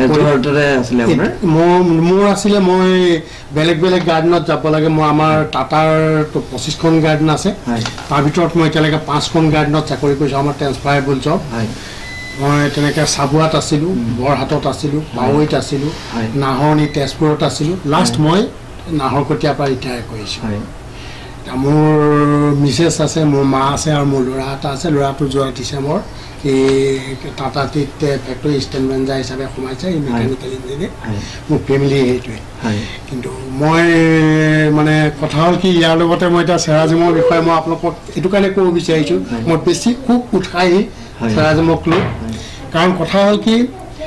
মোৰ মোৰ আছিলে মই বেলেগ বেলেগ গাৰ্ডেনত যাব লাগে মই আমাৰ টাটাৰ পঁচিছখন গাৰ্ডেন আছে তাৰ ভিতৰত মই এতিয়ালৈকে পাঁচখন গাৰ্ডেনত চাকৰি কৰিছোঁ আমাৰ ট্ৰেন্সফাৰেবল জব মই তেনেকৈ চাবুৱাত আছিলোঁ বৰহাটত আছিলোঁ পাৱৈত আছিলোঁ নাহৰণি তেজপুৰত আছিলোঁ লাষ্ট মই নাহৰকটীয়াৰ পৰা ৰিটায়াৰ কৰিছোঁ মোৰ মিছেছ আছে মোৰ মা আছে আৰু মোৰ ল'ৰা এটা আছে ল'ৰাটো যোৱা ডিচেম্বৰ এই টাটা টিত ফেক্টৰী ষ্টেণ্ড মেনেজাৰ হিচাপে সোমাইছে এই মেকানিকেল ইঞ্জিনিয়াৰ মোৰ ফেমিলি সেইটোৱে কিন্তু মই মানে কথা হ'ল কি ইয়াৰ লগতে মই এতিয়া চেৰাজিমৰ বিষয়ে মই আপোনালোকক এইটো কাৰণে ক'ব বিচাৰিছোঁ মই বেছি খুব উৎসাহী চেৰাজিমক লৈ কাৰণ কথা হ'ল কি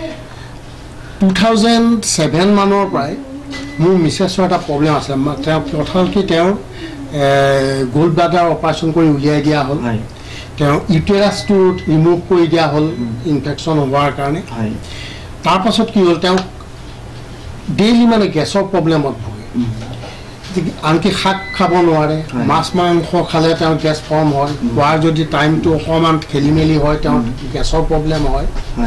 টু থাউজেণ্ড ছেভেন মানৰ পৰাই মোৰ মিছেছৰ এটা প্ৰব্লেম আছে তেওঁ কথা হ'ল কি তেওঁৰ গোল্ড ব্লাডাৰ অপাৰেশ্যন কৰি উলিয়াই দিয়া হ'ল তেওঁ ইউটেৰাছটো ৰিমুভ কৰি দিয়া হ'ল ইনফেকশ্যন হোৱাৰ কাৰণে তাৰপাছত কি হ'ল তেওঁ ডেইলি মানে গেছৰ প্ৰব্লেমত ভোগে আনকি শাক খাব নোৱাৰে মাছ মাংস খালে তেওঁ গেছ ফৰ্ম হয় খোৱাৰ যদি টাইমটো অকণমান খেলি মেলি হয় তেওঁ গেছৰ প্ৰব্লেম হয়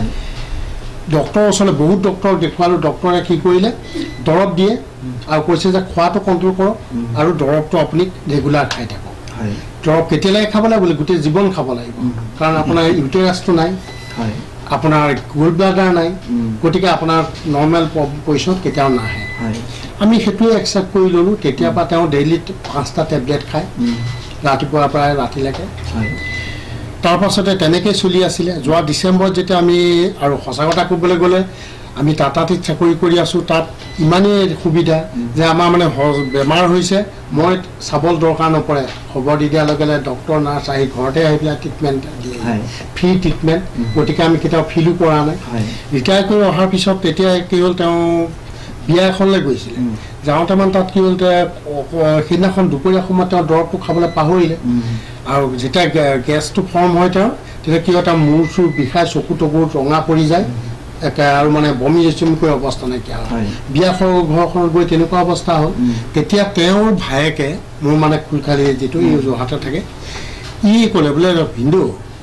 ডক্টৰৰ ওচৰলৈ বহুত ডক্টৰক দেখুৱালোঁ ডক্টৰে কি কৰিলে দৰৱ দিয়ে আৰু কৈছে যে খোৱাটো কণ্ট্ৰল কৰক আৰু দৰৱটো আপুনি ৰেগুলাৰ খাই থাকক দৰৱ কেতিয়ালৈকে খাব লাগে বোলে গোটেই জীৱন খাব লাগিব কাৰণ আপোনাৰ ইউটেৰাছটো নাই আপোনাৰ গোল্ড ব্লাডাৰ নাই গতিকে আপোনাৰ নৰ্মেল পজিশ্যনত কেতিয়াও নাহে আমি সেইটোৱে একচেপ্ট কৰি ল'লোঁ তেতিয়াৰ পৰা তেওঁ ডেইলি পাঁচটা টেবলেট খায় ৰাতিপুৱাৰ পৰা ৰাতিলৈকে তাৰপাছতে তেনেকৈ চলি আছিলে যোৱা ডিচেম্বৰত যেতিয়া আমি আৰু সঁচা কথা ক'বলৈ গ'লে আমি টাটাটিত চাকৰি কৰি আছোঁ তাত ইমানেই সুবিধা যে আমাৰ মানে বেমাৰ হৈছে মই চাবলৈ দৰকাৰ নপৰে খবৰ দি দিয়াৰ লগে লগে ডক্টৰ নাৰ্ছ আহি ঘৰতে আহি পেলাই ট্ৰিটমেণ্ট দিয়ে ফ্ৰী ট্ৰিটমেণ্ট গতিকে আমি কেতিয়াও ফিলো কৰা নাই ৰিটায়াৰ কৰি অহাৰ পিছত তেতিয়া কি হ'ল তেওঁ বিয়া এখনলৈ গৈছিলে যাওঁতে মানে তাত কি হ'ল সেইদিনাখন দুপৰীয়া সময়ত তেওঁ দৰৱটো খাবলৈ পাহৰিলে আৰু যেতিয়া গেছটো ফৰ্ম হয় তেওঁ তেতিয়া কি হয় তাৰ মূৰ চুৰ বিষাই চকু টকুৰ ৰঙা পৰি যায় একে আৰু মানে বমি চুমিকৈ অৱস্থা নাইকিয়া হয় বিয়া ঘৰখনত গৈ তেনেকুৱা অৱস্থা হ'ল তেতিয়া তেওঁৰ ভায়েকে মোৰ মানে খুলখালি যিটো ই যোৰহাটত থাকে ই ক'লে বোলে ভিন্দু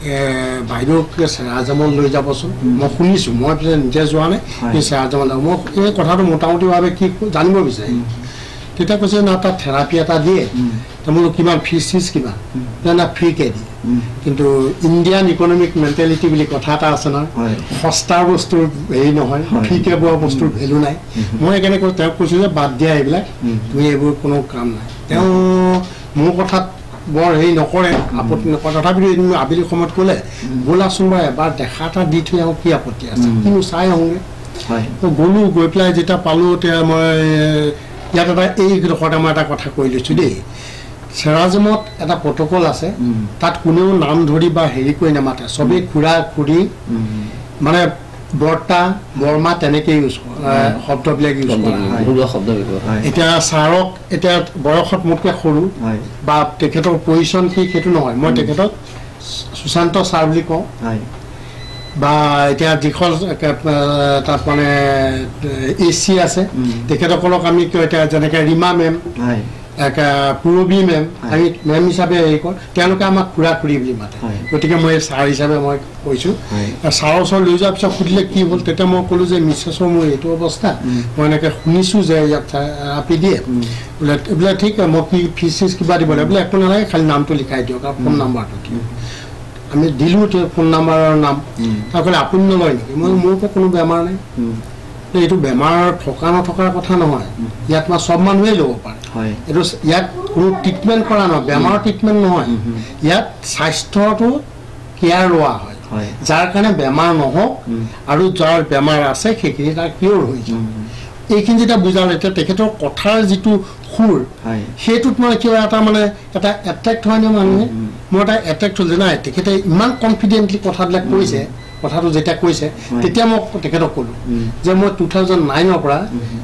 বাইদেউক চেৰাজামত লৈ যাবচোন মই শুনিছোঁ মই পিছে নিজে যোৱা নাই এই চেৰাজামত যাব মই এই কথাটো মোটামুটিভাৱে কি জানিব বিচাৰিম তেতিয়া কৈছে না তাত থেৰাপি এটা দিয়ে বোলো কিমান ফিজ চিজ কিমান না ফ্ৰীকৈ দিয়ে কিন্তু ইণ্ডিয়ান ইকনমিক মেণ্টেলিটি বুলি কথা এটা আছে নহয় সস্তাৰ বস্তুৰ হেৰি নহয় ফ্ৰীকৈ পোৱা বস্তুৰ ভেলু নাই মই সেইকাৰণে কৈছোঁ তেওঁক কৈছোঁ যে বাদ দিয়া এইবিলাক তুমি এইবোৰ কোনো কাম নাই তেওঁ মোৰ কথাত বৰ হেৰি নকৰে আপত্তি নকৰে তথাপিতো এদিন আবেলি সময়ত ক'লে ব'লাচোন বাৰু এবাৰ দেখা এটা দি থৈ আহোঁ কি আপত্তি আছে কিন্তু চাই আহোঁগৈ গ'লোঁ গৈ পেলাই যেতিয়া পালোঁ তেতিয়া মই ইয়াত এটা এই ডোখৰতে মই এটা কথা কৈ লৈছোঁ দেই চেৰাজামত এটা প্ৰট'কল আছে তাত কোনেও নাম ধৰি বা হেৰি কৰি নামাতে চবেই খুৰা খুৰী মানে বৰ্তা বৰমা তেনেকৈ ইউজ শব্দবিলাক ইউজ কৰা এতিয়া ছাৰক এতিয়া বয়সত মোতকৈ সৰু বা তেখেতৰ পজিশ্যন কি সেইটো নহয় মই তেখেতক সুশান্ত ছাৰ বুলি কওঁ বা এতিয়া যিখন তাত মানে এ চি আছে তেখেতসকলক আমি এতিয়া যেনেকৈ ৰীমা মেম পূৰবী মেম আমি মেম হিচাপে হেৰি কৰোঁ তেওঁলোকে আমাক খুৰা খুৰী বুলি মাতে গতিকে মই ছাৰ হিচাপে মই কৈছোঁ ছাৰৰ ওচৰত লৈ যোৱাৰ পিছত সুধিলে কি হ'ল তেতিয়া মই ক'লোঁ যে মিছেছৰ মোৰ এইটো অৱস্থা মই এনেকৈ শুনিছোঁ যে ইয়াত থেৰাপি দিয়ে বোলে বোলে ঠিক মই কি ফিজ চিজ কিবা দিব লাগে বোলে একো নালাগে খালি নামটো লিখাই দিয়ক আৰু ফোন নাম্বাৰটো দিয়ক আমি দিলোঁ ফোন নাম্বাৰৰ নাম তাৰ ক'লে আপুনি নলয় নেকি মই মোৰ পৰা কোনো বেমাৰ নাই এইটো বেমাৰ থকা নথকাৰ কথা নহয় ইয়াত মই চব মানুহেই ল'ব পাৰে এইটো ইয়াত কোনো ট্ৰিটমেণ্ট কৰা নহয় বেমাৰৰ ট্ৰিটমেণ্ট নহয় ইয়াত স্বাস্থ্যটো কেয়াৰ লোৱা হয় যাৰ কাৰণে বেমাৰ নহওক আৰু যাৰ বেমাৰ আছে সেইখিনি তাৰ কিয়ৰ হৈ যায় এইখিনি যেতিয়া বুজালে এতিয়া তেখেতৰ কথাৰ যিটো সুৰ সেইটোত মানে কিবা এটা মানে এটা এট্ৰেক্ট হয় নে মানুহে মোৰ এটা এট্ৰেক্ট হ'ল যে নাই তেখেতে ইমান কনফিডেণ্টলি কথাবিলাক কৈছে কথাটো যেতিয়া কৈছে তেতিয়া মই তেখেতক ক'লোঁ যে মই টু থাউজেণ্ড নাইনৰ পৰা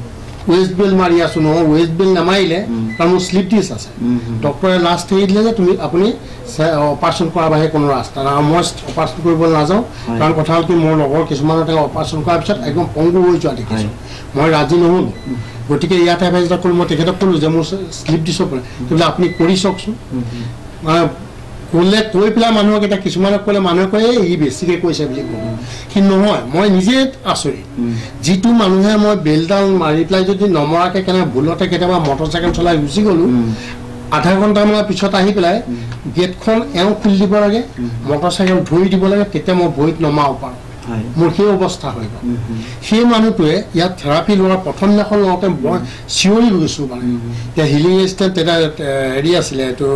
ৱেষ্ট বেল মাৰি আছোঁ নহয় ৱেষ্ট বেল নামাৰিলে কাৰণ মোৰ শ্লিপ ডিছ আছে ডক্টৰে লাষ্ট হেৰি দিলে যে তুমি আপুনি অপাৰেশ্যন কৰাৰ বাহিৰে কোনো ৰাস্তা নাই মই অপাৰেশ্যন কৰিবলৈ নাযাওঁ কাৰণ কথা হ'ল কি মোৰ লগৰ কিছুমানৰ তেওঁ অপাৰেশ্যন কৰাৰ পিছত একদম পংগু হৈ যোৱা দেখিছোঁ মই ৰাজি নহ'লোঁ গতিকে ইয়াতে এভাইজ এটা ক'লোঁ মই তেখেতক ক'লোঁ যে মোৰ শ্লিপ ডিছৰ পৰা তেতিয়াহ'লে আপুনি কৰি চাওকচোন মানে ক'লে কৈ পেলাই মানুহক এতিয়া কিছুমানক ক'লে মানুহে কয় এই ই বেছিকৈ কৈছে বুলি ক'ব কিন্তু নহয় মই নিজে আচৰিত যিটো মানুহে মই বেলডাল মাৰি পেলাই যদি নমৰাকৈ কেনে ভুলতে কেতিয়াবা মটৰ চাইকেল চলাই গুচি গ'লোঁ আধা ঘণ্টামানৰ পিছত আহি পেলাই গেটখন এওঁ খুলি দিব লাগে মটৰ চাইকেল ধৰি দিব লাগে তেতিয়া মই ভৰিত নমাব পাৰোঁ মোৰ সেই অৱস্থা হৈ গ'ল সেই মানুহটোৱে ইয়াত থেৰাপি লোৱাৰ প্ৰথম দিনাখন লওঁতে মই চিঞৰি গৈছোঁ মানে এতিয়া হিলিং ষ্টেণ্ড তেতিয়া হেৰি আছিলে এইটো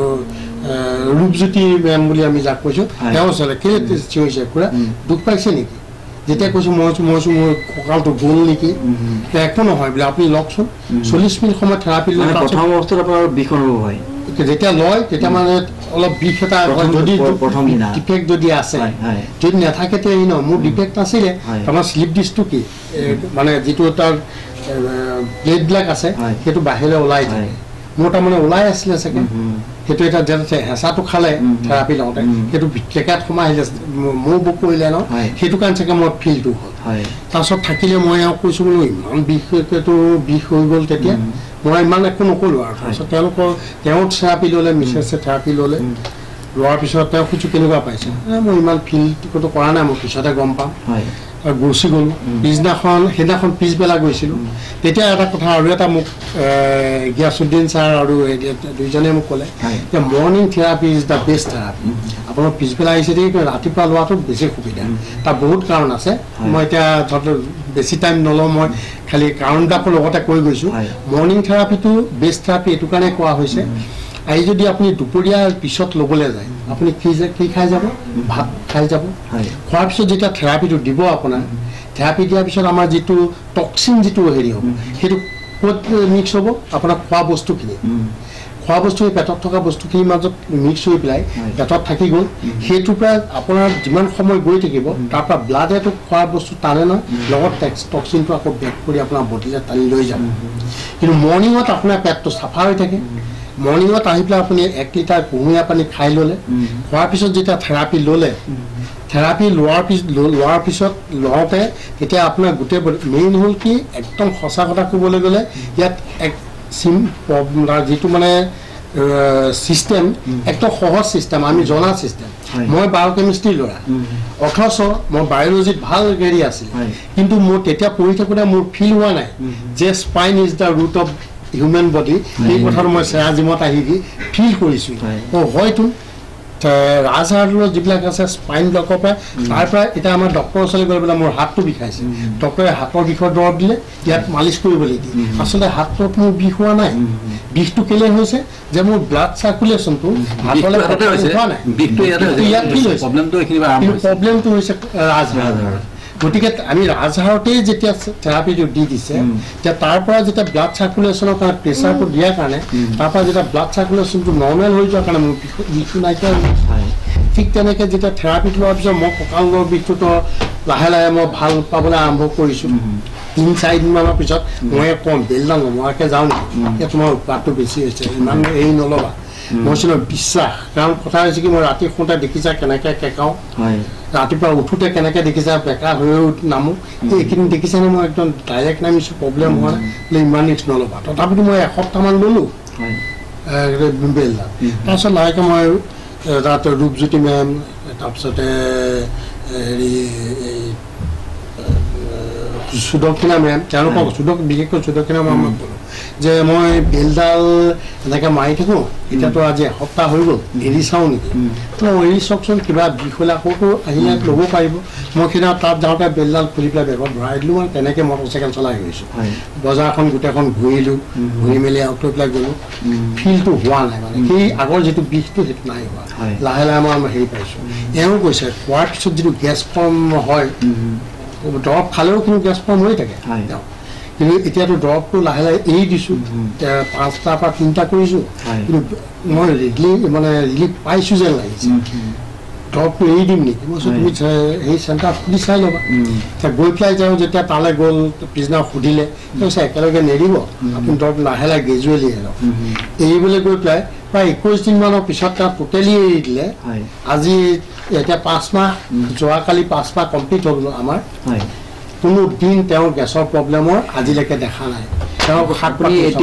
ৰূপজ্যোতি মেম বুলি আমি যাক কৈছোঁ তেওঁ আচলতে কেলৈ চিঞৰিছে খুৰা দুখ পাইছে নেকি যেতিয়া কৈছোঁ মই মই মোৰ কঁকালটো গ'ল নেকি একো নহয় বোলে আপুনি লওকচোন চল্লিছ মিনিট সময় থেৰাপি লৈ প্ৰথম অৱস্থাত আপোনাৰ বিষ অনুভৱ হয় যেতিয়া লয় তেতিয়া মানে অলপ বিষ এটা যদি ডিফেক্ট যদি আছে যদি নাথাকে তেতিয়া এই নহয় মোৰ ডিফেক্ট নাছিলে আমাৰ শ্লিপ ডিছটো কি মানে যিটো তাৰ প্লেটবিলাক আছে সেইটো বাহিৰলৈ ওলাই থাকে মোৰ তাৰমানে ওলাই আছিলে চাগে সেইটো এটা যেনে হেঁচাটো খালে থেৰাপি লওঁতে সেইটো জেগাত সোমাই আহিলে মোৰ বুক কৰিলে ন সেইটো কাৰণে চাগে মোৰ ফিলটো হ'ল তাৰপিছত থাকিলে মই এওঁ কৈছোঁ বোলো ইমান বিষটো বিষ হৈ গ'ল তেতিয়া মই ইমান একো নক'লোঁ আৰু তাৰপিছত তেওঁলোকৰ তেওঁ থেৰাপি ল'লে মিছেছে থেৰাপি ল'লে লোৱাৰ পিছত তেওঁ কৈছোঁ কেনেকুৱা পাইছে মই ইমান ফিলটো কৰা নাই মই পিছতে গম পাম গুচি গ'লোঁ পিছদিনাখন সেইদিনাখন পিছবেলা গৈছিলোঁ তেতিয়া এটা কথা আৰু এটা মোক গিয়াছুদ্দিন ছাৰ আৰু দুইজনে মোক ক'লে যে morning therapy is the best therapy আপোনাৰ পিছবেলা আহিছে দেই ৰাতিপুৱা লোৱাটো বেছি সুবিধা তাৰ বহুত কাৰণ আছে মই এতিয়া ধৰক বেছি টাইম নলওঁ মই খালি কাৰণবিলাকৰ লগতে কৈ গৈছোঁ মৰ্ণিং থেৰাপিটো বেষ্ট থেৰাপি এইটো কাৰণে কোৱা হৈছে আজি যদি আপুনি দুপৰীয়াৰ পিছত ল'বলৈ যায় আপুনি কি কি খাই যাব ভাত খাই যাব খোৱাৰ পিছত যেতিয়া থেৰাপিটো দিব আপোনাৰ থেৰাপি দিয়াৰ পিছত আমাৰ যিটো টক্সিন যিটো হেৰি হ'ব সেইটো ক'ত মিক্স হ'ব আপোনাৰ খোৱা বস্তুখিনি খোৱা বস্তু পেটত থকা বস্তুখিনিৰ মাজত মিক্স হৈ পেলাই পেটত থাকি গ'ল সেইটোৰ পৰা আপোনাৰ যিমান সময় গৈ থাকিব তাৰ পৰা ব্লাডেটো খোৱা বস্তু টানে নহয় লগত টক্সিনটো আকৌ বেক কৰি আপোনাৰ বডিলৈ টানি লৈ যাব কিন্তু মৰ্ণিঙত আপোনাৰ পেটটো চাফা হৈ থাকে মৰ্ণিঙত আহি পেলাই আপুনি এক লিটাৰ কুহুমীয়া পানী খাই ল'লে খোৱাৰ পিছত যেতিয়া থেৰাপি ল'লে থেৰাপি লোৱাৰ পিছত লোৱাৰ পিছত লওঁতে তেতিয়া আপোনাৰ গোটেই মেইন হ'ল কি একদম সঁচা কথা ক'বলৈ গ'লে ইয়াত এক চিম যিটো মানে চিষ্টেম একদম সহজ চিষ্টেম আমি জনা চিষ্টেম মই বায়'কেমিষ্ট্ৰি ল'ৰা অথচ মই বায়'লজিত ভাল হেৰি আছিল কিন্তু মোৰ তেতিয়া পঢ়ি থাকোঁতে মোৰ ফিল হোৱা নাই যে spine is the root of human body এই কথাটো মই চেৰাজিমত আহি ফিল কৰিছোঁ অঁ হয়তো ৰাজহাড়ৰ যিবিলাক আছে স্পাইন ব্লকৰ পৰা তাৰ পৰা এতিয়া আমাৰ ডক্টৰৰ ওচৰলৈ গৈ পেলাই মোৰ হাতটো বিষাইছে ডক্টৰে হাতৰ বিষৰ দৰৱ দিলে ইয়াত মালিচ কৰিবলৈ দিয়ে আচলতে হাতত মোৰ বিষ হোৱা নাই বিষটো কেলে হৈছে যে মোৰ ব্লাড চাৰ্কুলেশ্যনটো হাতলৈ হোৱা নাই ইয়াত কি হৈছে প্ৰব্লেমটো হৈছে ৰাজহাড় গতিকে আমি ৰাজহাড়তেই যেতিয়া থেৰাপিটো দি দিছে তেতিয়া তাৰ পৰা যেতিয়া ব্লাড চাৰ্কুলেশ্যনৰ কাৰণে প্ৰেছাৰটো দিয়াৰ কাৰণে তাৰ পৰা যেতিয়া ব্লাড চাৰ্কুলেশ্যনটো নৰ্মেল হৈ যোৱাৰ কাৰণে মোৰ বিষটো নাইকিয়া হয় ঠিক তেনেকৈ যেতিয়া থেৰাপিটো লোৱাৰ পিছত মই কঁকালৰ বিষটোতো লাহে লাহে মই ভাল পাবলৈ আৰম্ভ কৰিছোঁ তিনি চাৰিদিনমানৰ পিছত মই কম বেলডাল নমৰাকৈ যাওঁ নেকি এতিয়া তোমাৰ উৎপাতটো বেছি হৈছে ইমান এৰি নল'বা মই চিনৰ বিশ্বাস কাৰণ কথা হৈছে কি মই ৰাতি শুওঁতে দেখিছা কেনেকৈ কেকাওঁ ৰাতিপুৱা উঠোঁতে কেনেকৈ দেখিছা বেকা হৈও নামো এইখিনি দেখিছানে মই একদম ডাইৰেক্ট নামিছোঁ প্ৰব্লেম হোৱা নাই বোলে ইমান ৰিক্স নল'বা তথাপিতো মই এসপ্তাহমান ল'লোঁ বেলডাল তাৰপিছত লাহেকৈ মই তাত ৰূপজ্যোতি মেম তাৰপিছতে হেৰি এই সুদক্ষিণা মেম তেওঁলোকক সুদক বিশেষকৈ সুদক্ষিণা মেমক ক'লোঁ যে মই বেলডাল এনেকৈ মাৰি থাকোঁ এতিয়াতো আজি এসপ্তাহ হৈ গ'ল এৰি চাওঁ নেকি এৰি চাওকচোন কিবা বিষ হ'লে আকৌ আহিলে ল'ব পাৰিব মই সেইদিনা তাত যাওঁতে বেলডাল খুলি পেলাই বেগত ভৰাই দিলোঁ আৰু তেনেকৈ মটৰচাইকেল চলাই গৈছোঁ বজাৰখন গোটেইখন ঘূৰিলোঁ ঘূৰি মেলি আউট হৈ পেলাই গ'লোঁ ফিলটো হোৱা নাই মানে সেই আগৰ যিটো বিষটো সেইটো নাই হোৱা লাহে লাহে মই হেৰি পাইছোঁ এওঁ কৈছে খোৱাৰ পিছত যিটো গেছ ফৰ্ম হয় দৰৱ খালেও কিন্তু গেছ ফৰ্ম হৈ থাকে কিন্তু এতিয়াতো দৰৱটো লাহে লাহে এৰি দিছোঁ পাঁচটাৰ পৰা তিনিটা কৰিছোঁ কিন্তু মই ৰিলিফ মানে ৰিলিফ পাইছোঁ যেন লাগিছে দৰৱটো এৰি দিম নেকি মই তুমি সেই চেণ্টাৰত সুধি চাই ল'বা এতিয়া গৈ পেলাই যাওঁ যেতিয়া তালৈ গ'ল পিছদিনা সুধিলে কৈছে একেলগে নেৰিব আপুনি দৰৱ লাহে লাহে গ্ৰেজুৱেলি এৰক এৰিবলৈ গৈ পেলাই প্ৰায় একৈছ দিনমানৰ পিছত তাত টোটেলি এৰি দিলে আজি এতিয়া পাঁচ মাহ যোৱাকালি পাঁচ মাহ কমপ্লিট হ'ল আমাৰ কোনো দিন তেওঁৰ গেছৰ প্ৰব্লেমৰ আজিলৈকে দেখা নাই তেওঁ সাত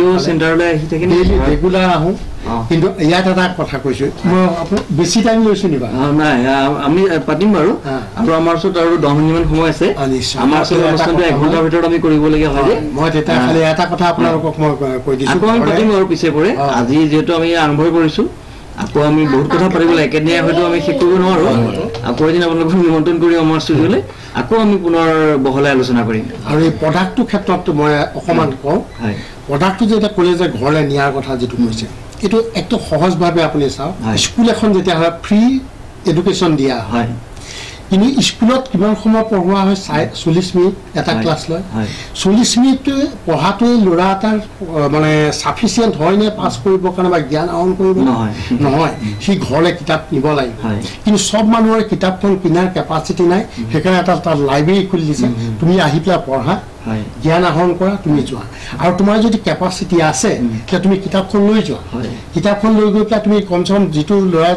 ৰেগুলাৰ আহোঁ কিন্তু ইয়াত এটা কথা কৈছোঁ মই বেছি টাইম লৈছোঁ নিবা নাই আমি পাতিম বাৰু আৰু আমাৰ ওচৰত আৰু দহ মিনিটমান সময় আছে আমাৰ ওচৰত এঘণ্টাৰ ভিতৰত আমি কৰিবলগীয়া হয় মই তেতিয়া খালি এটা কথা আপোনালোকক মই কৈ দিছোঁ আকৌ আমি পাতিম আৰু পিছে পৰে আজি যিহেতু আমি আৰম্ভ কৰিছোঁ আকৌ আমি বহুত কথা পাতিবলৈ একেদিনাই হয়তো আমি শেষ কৰিব নোৱাৰোঁ আকৌ এদিন আপোনালোকক নিমন্ত্ৰণ কৰি আমাৰ ষ্টুডিঅ'লৈ আকৌ আমি পুনৰ বহলাই আলোচনা কৰিম আৰু এই প্ৰডাক্টটোৰ ক্ষেত্ৰত মই অকণমান কওঁ প্ৰডাক্টটো যেতিয়া ক'লে যে ঘৰলৈ নিয়াৰ কথা যিটো কৈছে এইটো একদম সহজভাৱে আপুনি চাওক স্কুল এখন যেতিয়া হয় ফ্ৰী এডুকেশ্যন দিয়া হয় কিন্তু স্কুলত কিমান সময় পঢ়োৱা হয় চাই চল্লিছ মিনিট এটা ক্লাছ লয় চল্লিছ মিনিটটো পঢ়াটোৱে ল'ৰা এটাৰ মানে চাফিচিয়েণ্ট হয়নে পাছ কৰিবৰ কাৰণে বা জ্ঞান আহৰণ কৰিব নহয় সি ঘৰলৈ কিতাপ নিব লাগিব কিন্তু চব মানুহৰে কিতাপখন কিনাৰ কেপাচিটি নাই সেইকাৰণে এটা তাত লাইব্ৰেৰী খুলি দিছে তুমি আহি পেলাই পঢ়া জ্ঞান আহৰণ কৰা তুমি যোৱা আৰু তোমাৰ যদি কেপাচিটি আছে তেতিয়া তুমি কিতাপখন লৈ যোৱা কিতাপখন লৈ গৈ পেলাই তুমি কমচে কম যিটো ল'ৰা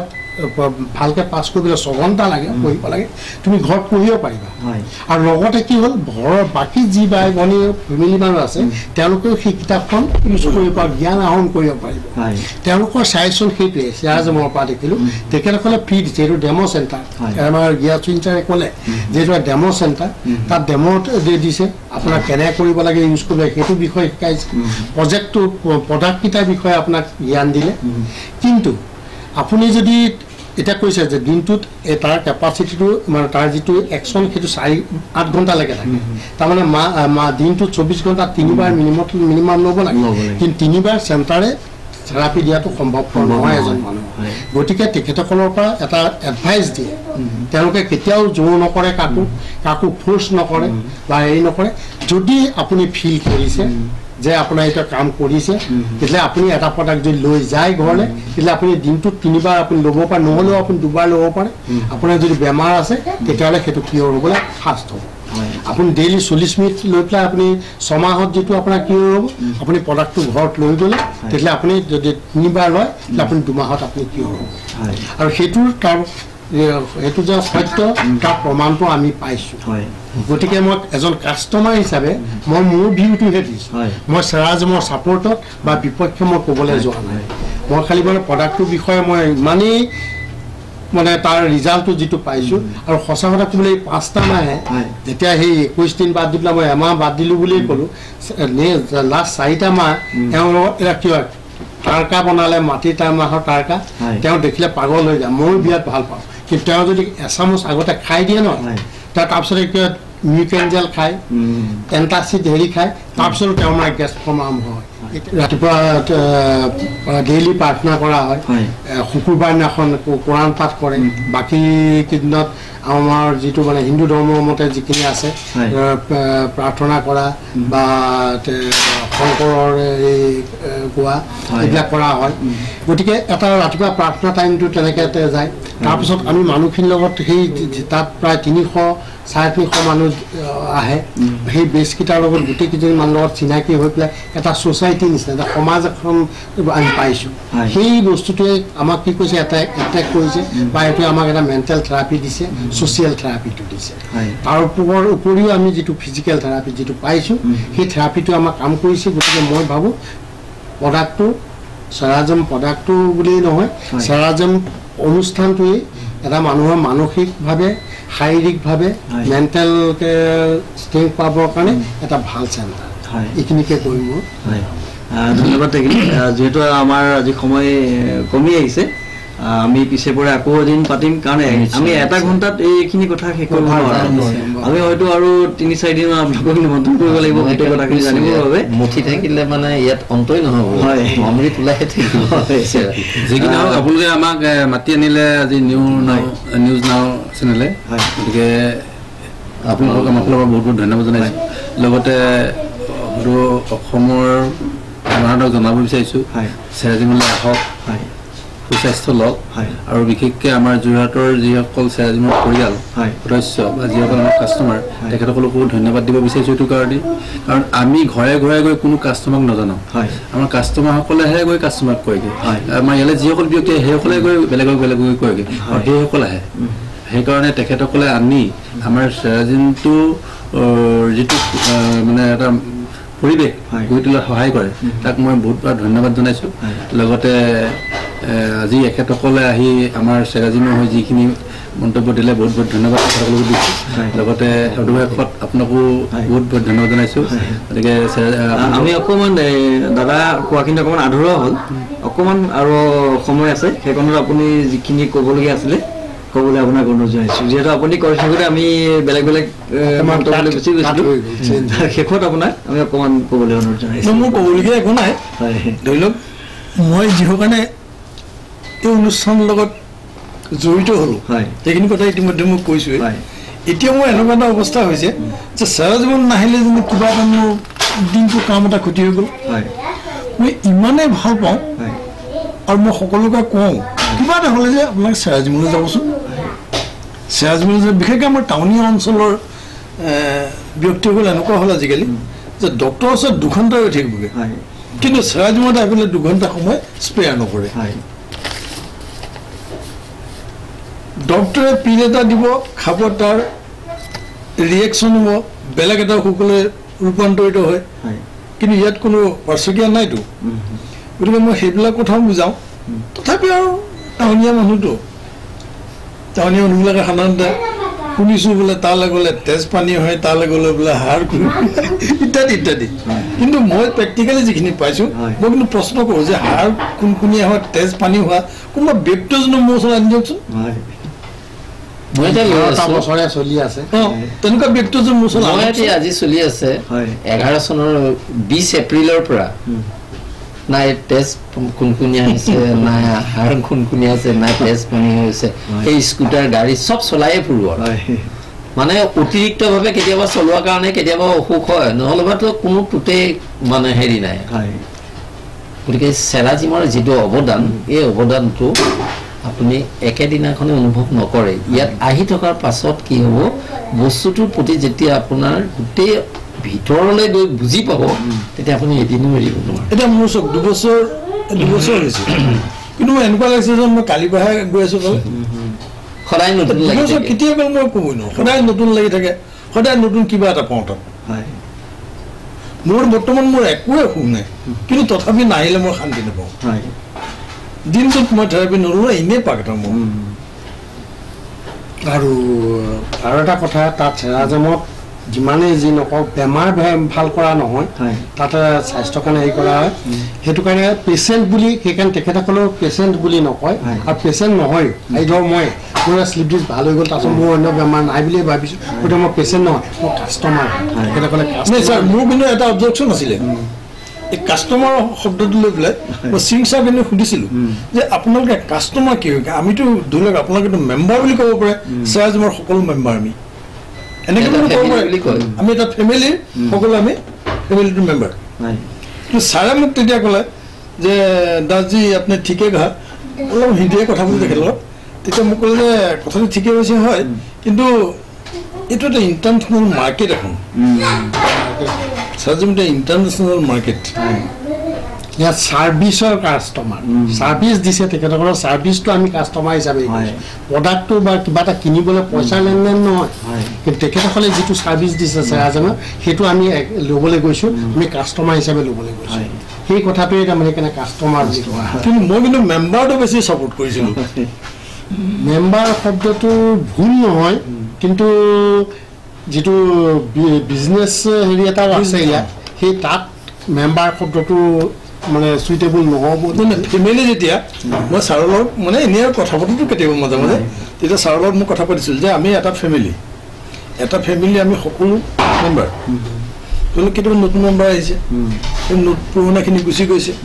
ভালকৈ পাছ কৰিবলৈ ছঘণ্টা লাগে পঢ়িব লাগে তুমি ঘৰত পঢ়িব পাৰিবা আৰু লগতে কি হ'ল ঘৰৰ বাকী যি বাই ভনী ফেমিলি মানুহ আছে তেওঁলোকেও সেই কিতাপখন ইউজ কৰিব জ্ঞান আহৰণ কৰিব পাৰিব তেওঁলোকৰ চাজেশ্যন সেইটোৱে চিৰাজমৰ পৰা দেখিলোঁ তেখেতসকলে ফ্ৰী দিছে এইটো ডেম' চেণ্টাৰ আমাৰ গিয়া চিন্তাৰে ক'লে যিহেতু ডেম' চেণ্টাৰ তাত ডেম'ত দিছে আপোনাক কেনেকৈ কৰিব লাগে ইউজ কৰিব লাগে সেইটো বিষয়ে শিকাইছে প্ৰজেক্টটো প্ৰডাক্টকেইটাৰ বিষয়ে আপোনাক জ্ঞান দিলে কিন্তু আপুনি যদি এতিয়া কৈছে যে দিনটোত তাৰ কেপাচিটিটো মানে তাৰ যিটো একশ্যন সেইটো চাৰি আঠ ঘণ্টালৈকে থাকে তাৰমানে মা দিনটোত চৌবিছ ঘণ্টা তিনিবাৰ মিনিমাম মিনিমাম ল'ব লাগে কিন্তু তিনিবাৰ চেণ্টাৰে থেৰাপি দিয়াটো সম্ভৱপৰ নহয় এজন মানুহ গতিকে তেখেতসকলৰ পৰা এটা এডভাইচ দিয়ে তেওঁলোকে কেতিয়াও জোৰ নকৰে কাকো কাকো ফ'ৰ্চ নকৰে বা হেৰি নকৰে যদি আপুনি ফিল কৰিছে যে আপোনাৰ এটা কাম কৰিছে তেতিয়াহ'লে আপুনি এটা প্ৰডাক্ট যদি লৈ যায় ঘৰলৈ তেতিয়াহ'লে আপুনি দিনটোত তিনিবাৰ আপুনি ল'ব পাৰে নহ'লেও আপুনি দুবাৰ ল'ব পাৰে আপোনাৰ যদি বেমাৰ আছে তেতিয়াহ'লে সেইটো কিয়ৰ হ'বলৈ ফাষ্ট হ'ব আপুনি ডেইলি চল্লিছ মিনিট লৈ পেলাই আপুনি ছমাহত যিটো আপোনাৰ কিয়ৰ হ'ব আপুনি প্ৰডাক্টটো ঘৰত লৈ গ'লে তেতিয়াহ'লে আপুনি যদি তিনিবাৰ লয় তেতিয়াহ'লে আপুনি দুমাহত আপুনি কিয়ৰ হ'ব আৰু সেইটোৰ তাৰ সেইটো যে সত্য তাৰ প্ৰমাণটো আমি পাইছোঁ গতিকে মই এজন কাষ্টমাৰ হিচাপে মই মোৰ ভিউটোহে দিছোঁ মই চেৰাজমৰ ছাপৰ্টত বা বিপক্ষে মই ক'বলৈ যোৱা নাই মই খালি মানে প্ৰডাক্টটোৰ বিষয়ে মই ইমানেই মানে তাৰ ৰিজাল্টটো যিটো পাইছোঁ আৰু সঁচা কথা ক'বলৈ পাঁচটা মাহে যেতিয়া সেই একৈছ দিন বাদ দি পেলাই মই এমাহ বাদ দিলোঁ বুলিয়ে ক'লোঁ লাষ্ট চাৰিটা মাহ তেওঁৰ লগত এটা কিয় তাৰকা বনালে মাটিৰ তাৰ মাহৰ তাৰকা তেওঁ দেখিলে পাগল হৈ যায় ময়ো বিৰাট ভাল পাওঁ কিন্তু তেওঁ যদি এচামুচ আগতে খাই দিয়ে নহয় তাৰ তাৰপিছতে কিয় মিউকেঞ্জেল খায় এণ্টাচিড হেৰি খায় তাৰপিছত তেওঁৰ মানে গেছ ফৰ্ম আৰম্ভ হয় ৰাতিপুৱা ডেইলি প্ৰাৰ্থনা কৰা হয় শুকুৰবাৰ দিনাখন কোৰাণ পাঠ কৰে বাকী কেইদিনত আমাৰ যিটো মানে হিন্দু ধৰ্মৰ মতে যিখিনি আছে প্ৰাৰ্থনা কৰা বা শংকৰৰ এই গোৱা এইবিলাক কৰা হয় গতিকে এটা ৰাতিপুৱা প্ৰাৰ্থনা টাইমটো তেনেকৈ যায় তাৰপিছত আমি মানুহখিনিৰ লগত সেই তাত প্ৰায় তিনিশ চাৰে তিনিশ মানুহ আহে সেই বেছকেইটাৰ লগত গোটেইকেইজনী মানুহৰ লগত চিনাকি হৈ পেলাই এটা ছ'চাইটিৰ নিচিনা এটা সমাজ এখন আমি পাইছোঁ সেই বস্তুটোৱে আমাক কি কৈছে এটা এটেক কৰিছে বা এইটোৱে আমাক এটা মেণ্টেল থেৰাপি দিছে ছ'চিয়েল থেৰাপিটো দিছে তাৰ ওপৰৰ উপৰিও আমি যিটো ফিজিকেল থেৰাপি যিটো পাইছোঁ সেই থেৰাপিটো আমাক কাম কৰিছে গতিকে মই ভাবোঁ প্ৰডাক্টটো চেৰাজম প্ৰডাক্টটো বুলিয়েই নহয় চেৰাজম অনুষ্ঠানটোৱেই এটা মানুহৰ মানসিকভাৱে শাৰীৰিকভাৱে মেণ্টেল ষ্ট্ৰেংথ পাবৰ কাৰণে এটা ভাল চেণ্টাৰ এইখিনিকে কৈ মোৰ ধন্যবাদ থাকিল যিহেতু আমাৰ আজি সময় কমি আহিছে আমি পিছে পৰে আকৌ এদিন পাতিম কাৰণ আমি এটা ঘণ্টাত এইখিনি কথা শেষ কৰিব নোৱাৰোঁ আমি হয়তো আৰু তিনি চাৰিদিন আপোনালোকক নিমন্ত্ৰণ কৰিব লাগিব গোটেই কথাখিনি জানিবৰ বাবে মুঠি থাকিলে মানে ইয়াত অন্তই নহ'ব হয় অমৃত ওলাইহে থাকিব যিখিনি হওক আপোনালোকে আমাক মাতি আনিলে আজি নিউ নাও নিউজ নাও চেনেলে গতিকে আপোনালোকক আমাৰ ফালৰ পৰা বহুত বহুত ধন্যবাদ জনাইছোঁ লগতে আৰু অসমৰ জনসাধাৰণক জনাব বিচাৰিছোঁ চেৰাজিমলৈ আহক সুস্বাস্থ্য লওক আৰু বিশেষকৈ আমাৰ যোৰহাটৰ যিসকল চেৰাজিমৰ পৰিয়াল সদস্য বা যিসকল আমাৰ কাষ্টমাৰ তেখেতসকলকো ধন্যবাদ দিব বিচাৰিছোঁ এইটো কাৰণেই কাৰণ আমি ঘৰে ঘৰে গৈ কোনো কাষ্টমাৰক নজনাওঁ আমাৰ কাষ্টমাৰসকলেহে গৈ কাষ্টমাৰক কয়গৈ আমাৰ ইয়ালৈ যিসকল ব্যক্তি সেইসকলে গৈ বেলেগক বেলেগ গৈ কয়গৈ আৰু সেইসকল আহে সেইকাৰণে তেখেতসকলে আনি আমাৰ চেৰাজিমটো যিটো মানে এটা পৰিৱেশ গঢ়ি তোলাত সহায় কৰে তাক মই বহুত বহুত ধন্যবাদ জনাইছোঁ লগতে আজি এখেতসকলে আহি আমাৰ চেৰাজিমৰ হৈ যিখিনি মন্তব্য দিলে বহুত বহুত ধন্যবাদ সকলোকে দিছোঁ লগতে অৱশেষত আপোনাকো বহুত বহুত ধন্যবাদ জনাইছোঁ গতিকে আমি অকণমান দাদা কোৱাখিনি অকণমান আধৰুৱা হ'ল অকণমান আৰু সময় আছে সেইকণত আপুনি যিখিনি ক'বলগীয়া আছিলে ক'বলৈ আপোনাক অনুৰোধ জনাইছোঁ যিহেতু আপুনি কৈ থাকোঁতে আমি বেলেগ বেলেগ মন্তব্যলৈ গুচি গৈছিলোঁ শেষত আপোনাক আমি অকণমান ক'বলৈ অনুৰোধ জনাইছোঁ মোৰ ক'বলগীয়া একো নাই ধৰি লওক মই যিহৰ কাৰণে এই অনুষ্ঠানৰ লগত জড়িত হ'লোঁ সেইখিনি কথা ইতিমধ্যে মই কৈছোঁৱেই এতিয়া মোৰ এনেকুৱা এটা অৱস্থা হৈছে যে চেৰাজীমত নাহিলে যেনে কিবা এটা মোৰ দিনটো কাম এটা ক্ষতি হৈ গ'ল মই ইমানেই ভাল পাওঁ আৰু মই সকলোকে কওঁ কিবা এটা হ'লে যে আপোনালোকে চেৰাজীমলৈ যাবচোন চেৰাজীমলৈ যে বিশেষকৈ আমাৰ টাউনীয়া অঞ্চলৰ ব্যক্তিসকল এনেকুৱা হ'ল আজিকালি যে ডক্টৰৰ ওচৰত দুঘণ্টা ৰৈ থাকিবগৈ কিন্তু চেৰাজীমত আহি পেলাই দুঘণ্টা সময় স্পেয়াৰ নকৰে ডক্টৰে পিল এটা দিব খাব তাৰ ৰিয়েকশ্যন হ'ব বেলেগ এটা অসুখলৈ ৰূপান্তৰিত হয় কিন্তু ইয়াত কোনো পাৰ্শ্বক্ৰিয়া নাইতো গতিকে মই সেইবিলাক কথাও বুজাওঁ তথাপি আৰু টাউনীয়া মানুহটো টাউনীয়া মানুহবিলাকে সাধাৰণতে শুনিছোঁ বোলে তালৈ গ'লে তেজ পানী হয় তালৈ গ'লে বোলে হাড় ইত্যাদি ইত্যাদি কিন্তু মই প্ৰেক্টিকেলি যিখিনি পাইছোঁ মই কিন্তু প্ৰশ্ন কৰোঁ যে হাড় কোনকুনীয়া হয় তেজ পানী হোৱা কোনোবা ব্যক্তিজনৰ মোৰ ওচৰত আনি দিয়কচোন তেনেকুৱা ব্যক্তিজন মোৰ ওচৰত আজি চলি আছে এঘাৰ চনৰ বিছ এপ্ৰিলৰ পৰা নাই তেজ খুনখুনীয়া হৈছে নাই হাড় খুনখুনীয়া হৈছে নাই তেজ পানী হৈছে সেই স্কুটাৰ গাড়ী চব চলায়ে ফুৰিব মানে অতিৰিক্তভাৱে কেতিয়াবা চলোৱাৰ কাৰণে কেতিয়াবা অসুখ হয় নহ'লেবাতো কোনো টোটেই মানে হেৰি নাই গতিকে চেৰাজিমৰ যিটো অৱদান এই অৱদানটো আপুনি একেদিনাখনে অনুভৱ নকৰে ইয়াত আহি থকাৰ পাছত কি হ'ব বস্তুটোৰ প্ৰতি যেতিয়া আপোনাৰ গোটেই ভিতৰলৈ গৈ বুজি পাব তেতিয়া আপুনি এদিনো এৰিব নোৱাৰে এতিয়া মোৰ চক দুবছৰ দুবছৰ হৈছে কিন্তু মোৰ এনেকুৱা লাগিছে যে মই কালি পৰাহে গৈ আছোঁ সদায় নতুন লাগি থাকে কেতিয়াবা মই ক'বই নোৱাৰোঁ সদায় নতুন লাগি থাকে সদায় নতুন কিবা এটা পাওঁ তাত মোৰ বৰ্তমান মোৰ একোৱে অসুখ নাই কিন্তু তথাপি নাহিলে মই শান্তি নাপাওঁ দিনটোত মই থেৰাপি নল'লে এনেই পাক এটা মোৰ আৰু আৰু এটা কথা তাত চেৰাজমত যিমানেই যি নকওক বেমাৰ ভাল কৰা নহয় তাতে স্বাস্থ্যৰ কাৰণে হেৰি কৰা হয় সেইটো কাৰণে পেচেণ্ট বুলি সেইকাৰণে তেখেতসকলৰ পেচেণ্ট বুলি নকয় আৰু পেচেণ্ট নহয় এই ধৰক মই মোৰ শ্লিপ ডিছ ভাল হৈ গ'ল তাৰপিছত মোৰ অন্য বেমাৰ নাই বুলিয়ে ভাবিছোঁ গতিকে মই পেচেণ্ট নহয় মোৰ কাষ্টমাৰ তেখেতসকলে ছাৰ মোৰ কিন্তু এটা অবজেকশ্যন আছিলে এই কাষ্টমাৰ শব্দটো লৈ পেলাই মই সিং ছাৰ কিন্তু সুধিছিলোঁ যে আপোনালোকে কাষ্টমাৰ কি হয় আমিতো ধৰি লওক আপোনালোকেতো মেম্বাৰ বুলি ক'ব পাৰে চেৰাজমৰ সকলো মেম্বাৰ আমি এনেকৈ আমি এটা ফেমিলি সকলো আমি ফেমিলিটোৰ মেম্বাৰ কিন্তু ছাৰে মোক তেতিয়া ক'লে যে দাসজী আপুনি ঠিকে ঘা অলপ হিন্দীয়ে কথা পাতি তেখেতৰ লগত তেতিয়া মোক ক'লে যে কথাটো ঠিকে হৈছে হয় কিন্তু এইটো এটা ইণ্টাৰনেশ্যনেল মাৰ্কেট এখন চাৰ্জিম এটা ইণ্টাৰনেশ্যনেল মাৰ্কেট ইয়াত ছাৰ্ভিচৰ কাষ্টমাৰ ছাৰ্ভিচ দিছে তেখেতসকলৰ ছাৰ্ভিচটো আমি কাষ্টমাৰ হিচাপে প্ৰডাক্টটো বা কিবা এটা কিনিবলৈ পইচা লেনদেন নহয় কিন্তু তেখেতসকলে যিটো ছাৰ্ভিচ দিছে চেৰাজমক সেইটো আমি ল'বলৈ গৈছোঁ আমি কাষ্টমাৰ হিচাপে ল'বলৈ গৈছোঁ সেই কথাটোৱে তাৰমানে সেইকাৰণে কাষ্টমাৰ বুলি কোৱা হয় কিন্তু মই কিন্তু মেম্বাৰটো বেছি ছাপোৰ্ট কৰিছিলোঁ মেম্বাৰ শব্দটো ভুল নহয় কিন্তু যিটো বিজনেছ হেৰি এটা আছে ইয়াত সেই তাত মেম্বাৰ শব্দটো মানে সুইটেবল নহ'ব ফেমিলি যেতিয়া মই ছাৰৰ লগত মানে এনেই আৰু কথা পাতোঁতো কেতিয়াবা মাজে মাজে তেতিয়া ছাৰৰ লগত মোক কথা পাতিছিলোঁ যে আমি এটা ফেমিলি এটা ফেমিলি আমি সকলো মেম্বাৰ ধৰি লওক কেতিয়াবা নতুন মেম্বাৰ আহিছে সেই পুৰণাখিনি গুচি গৈছে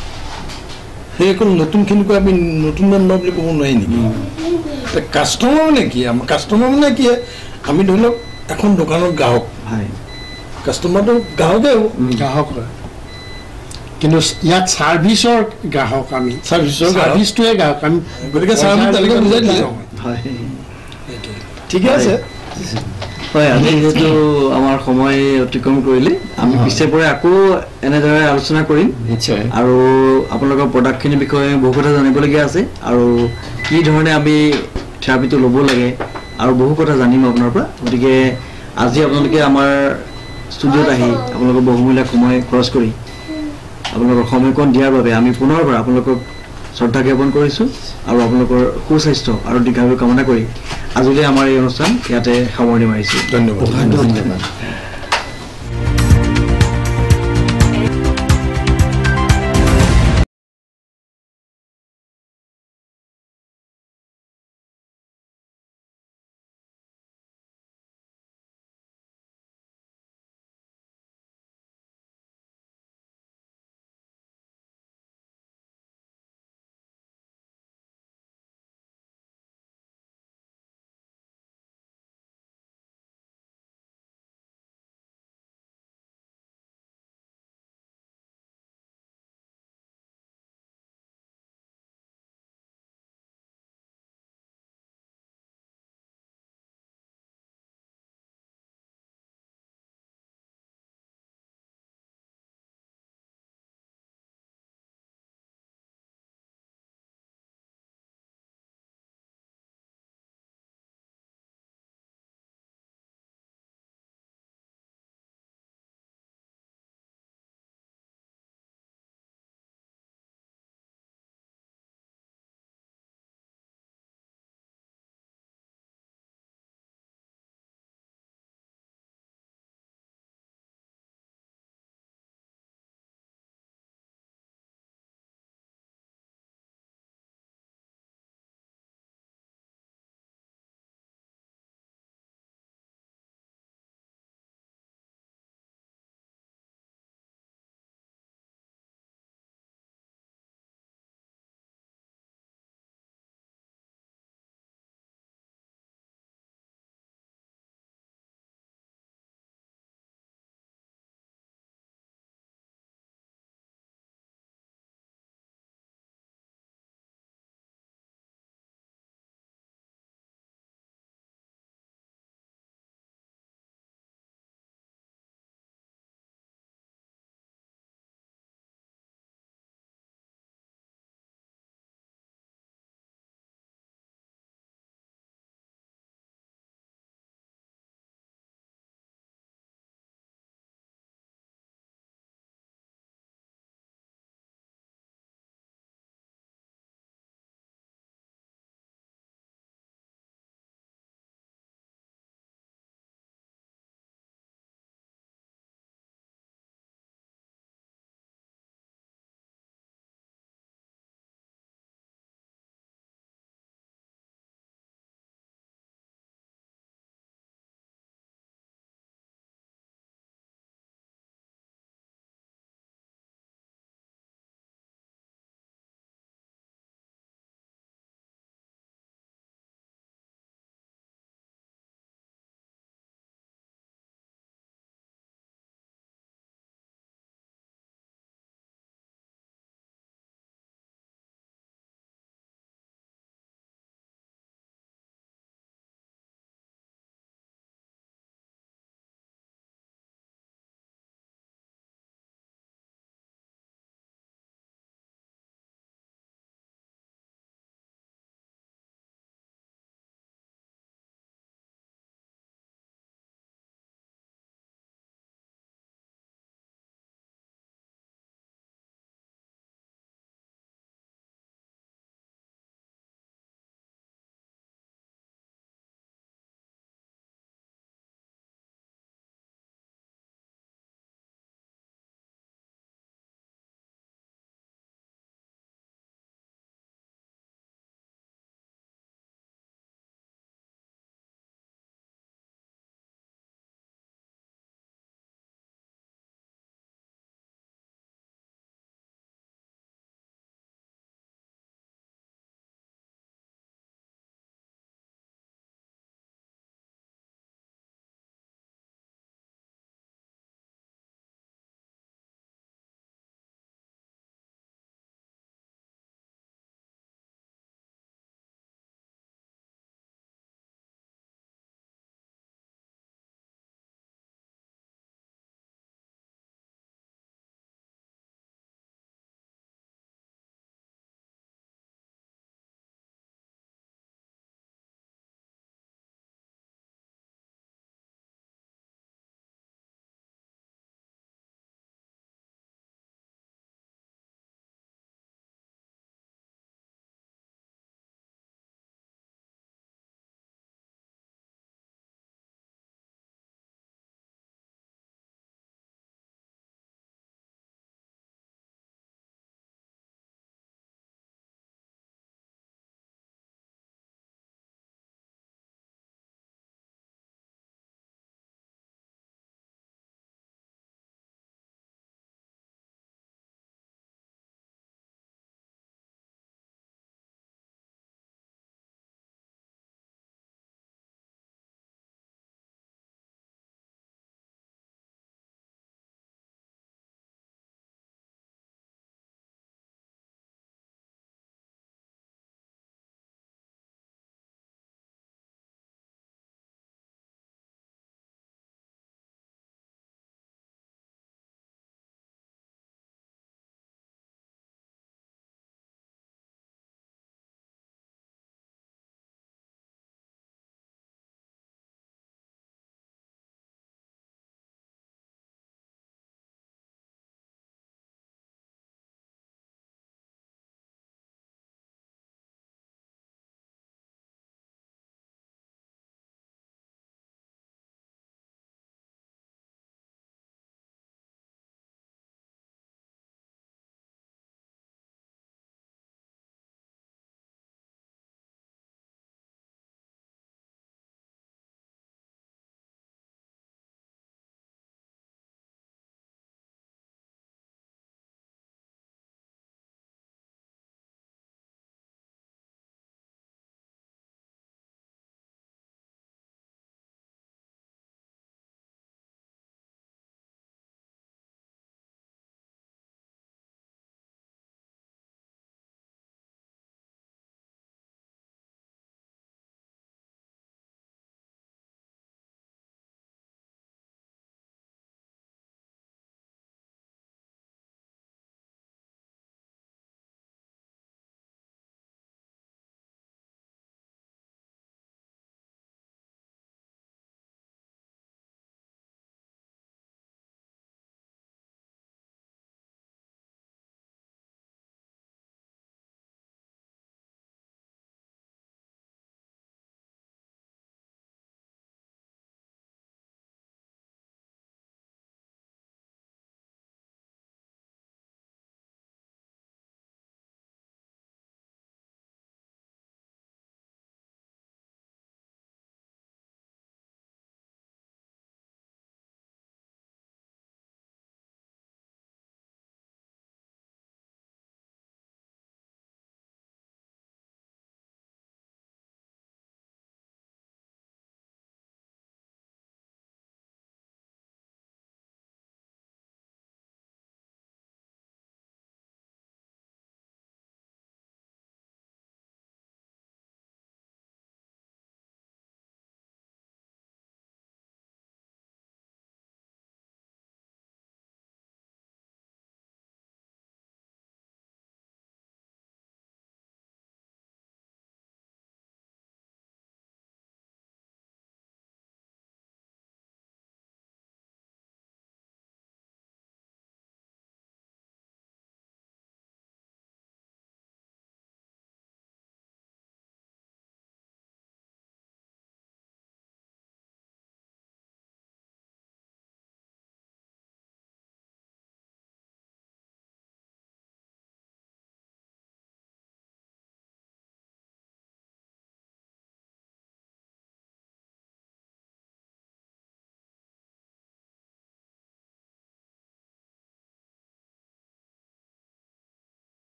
সেই অকল নতুনখিনিকো আমি নতুন মেম্বাৰ বুলি ক'ব নোৱাৰি নেকি কাষ্টমাৰ মানে কি আমাৰ কাষ্টমাৰ মানে কি আমি ধৰি লওক এখন দোকানৰ গ্ৰাহক কাষ্টমাৰটো গ্ৰাহকে হ'ব গ্ৰাহক হয় কিন্তু ইয়াত ছাৰ্ভিচৰ গ্ৰাহক আমি ছাৰ্ভিচৰ ছাৰ্ভিচটোৱে গ্ৰাহক আমি গতিকে ছাৰ আমি তালিকা বুজাই দিলে ঠিকে আছে হয় আজি যিহেতু আমাৰ সময় অতিক্ৰম কৰিলে আমি পিছে পৰে আকৌ এনেদৰে আলোচনা কৰিম নিশ্চয় আৰু আপোনালোকৰ প্ৰডাক্টখিনিৰ বিষয়ে বহু কথা জানিবলগীয়া আছে আৰু কি ধৰণে আমি থেৰাপিটো ল'ব লাগে আৰু বহু কথা জানিম আপোনাৰ পৰা গতিকে আজি আপোনালোকে আমাৰ ষ্টুডিঅ'ত আহি আপোনালোকৰ বহুমূলীয়া সময় খৰচ কৰি আপোনালোকৰ সময়কণ দিয়াৰ বাবে আমি পুনৰবাৰ আপোনালোকক শ্ৰদ্ধা জ্ঞাপন কৰিছোঁ আৰু আপোনালোকৰ সুস্বাস্থ্য আৰু দীৰ্ঘায়ু কামনা কৰি আজিলৈ আমাৰ এই অনুষ্ঠান ইয়াতে সামৰণি মাৰিছোঁ ধন্যবাদ ধন্যবাদ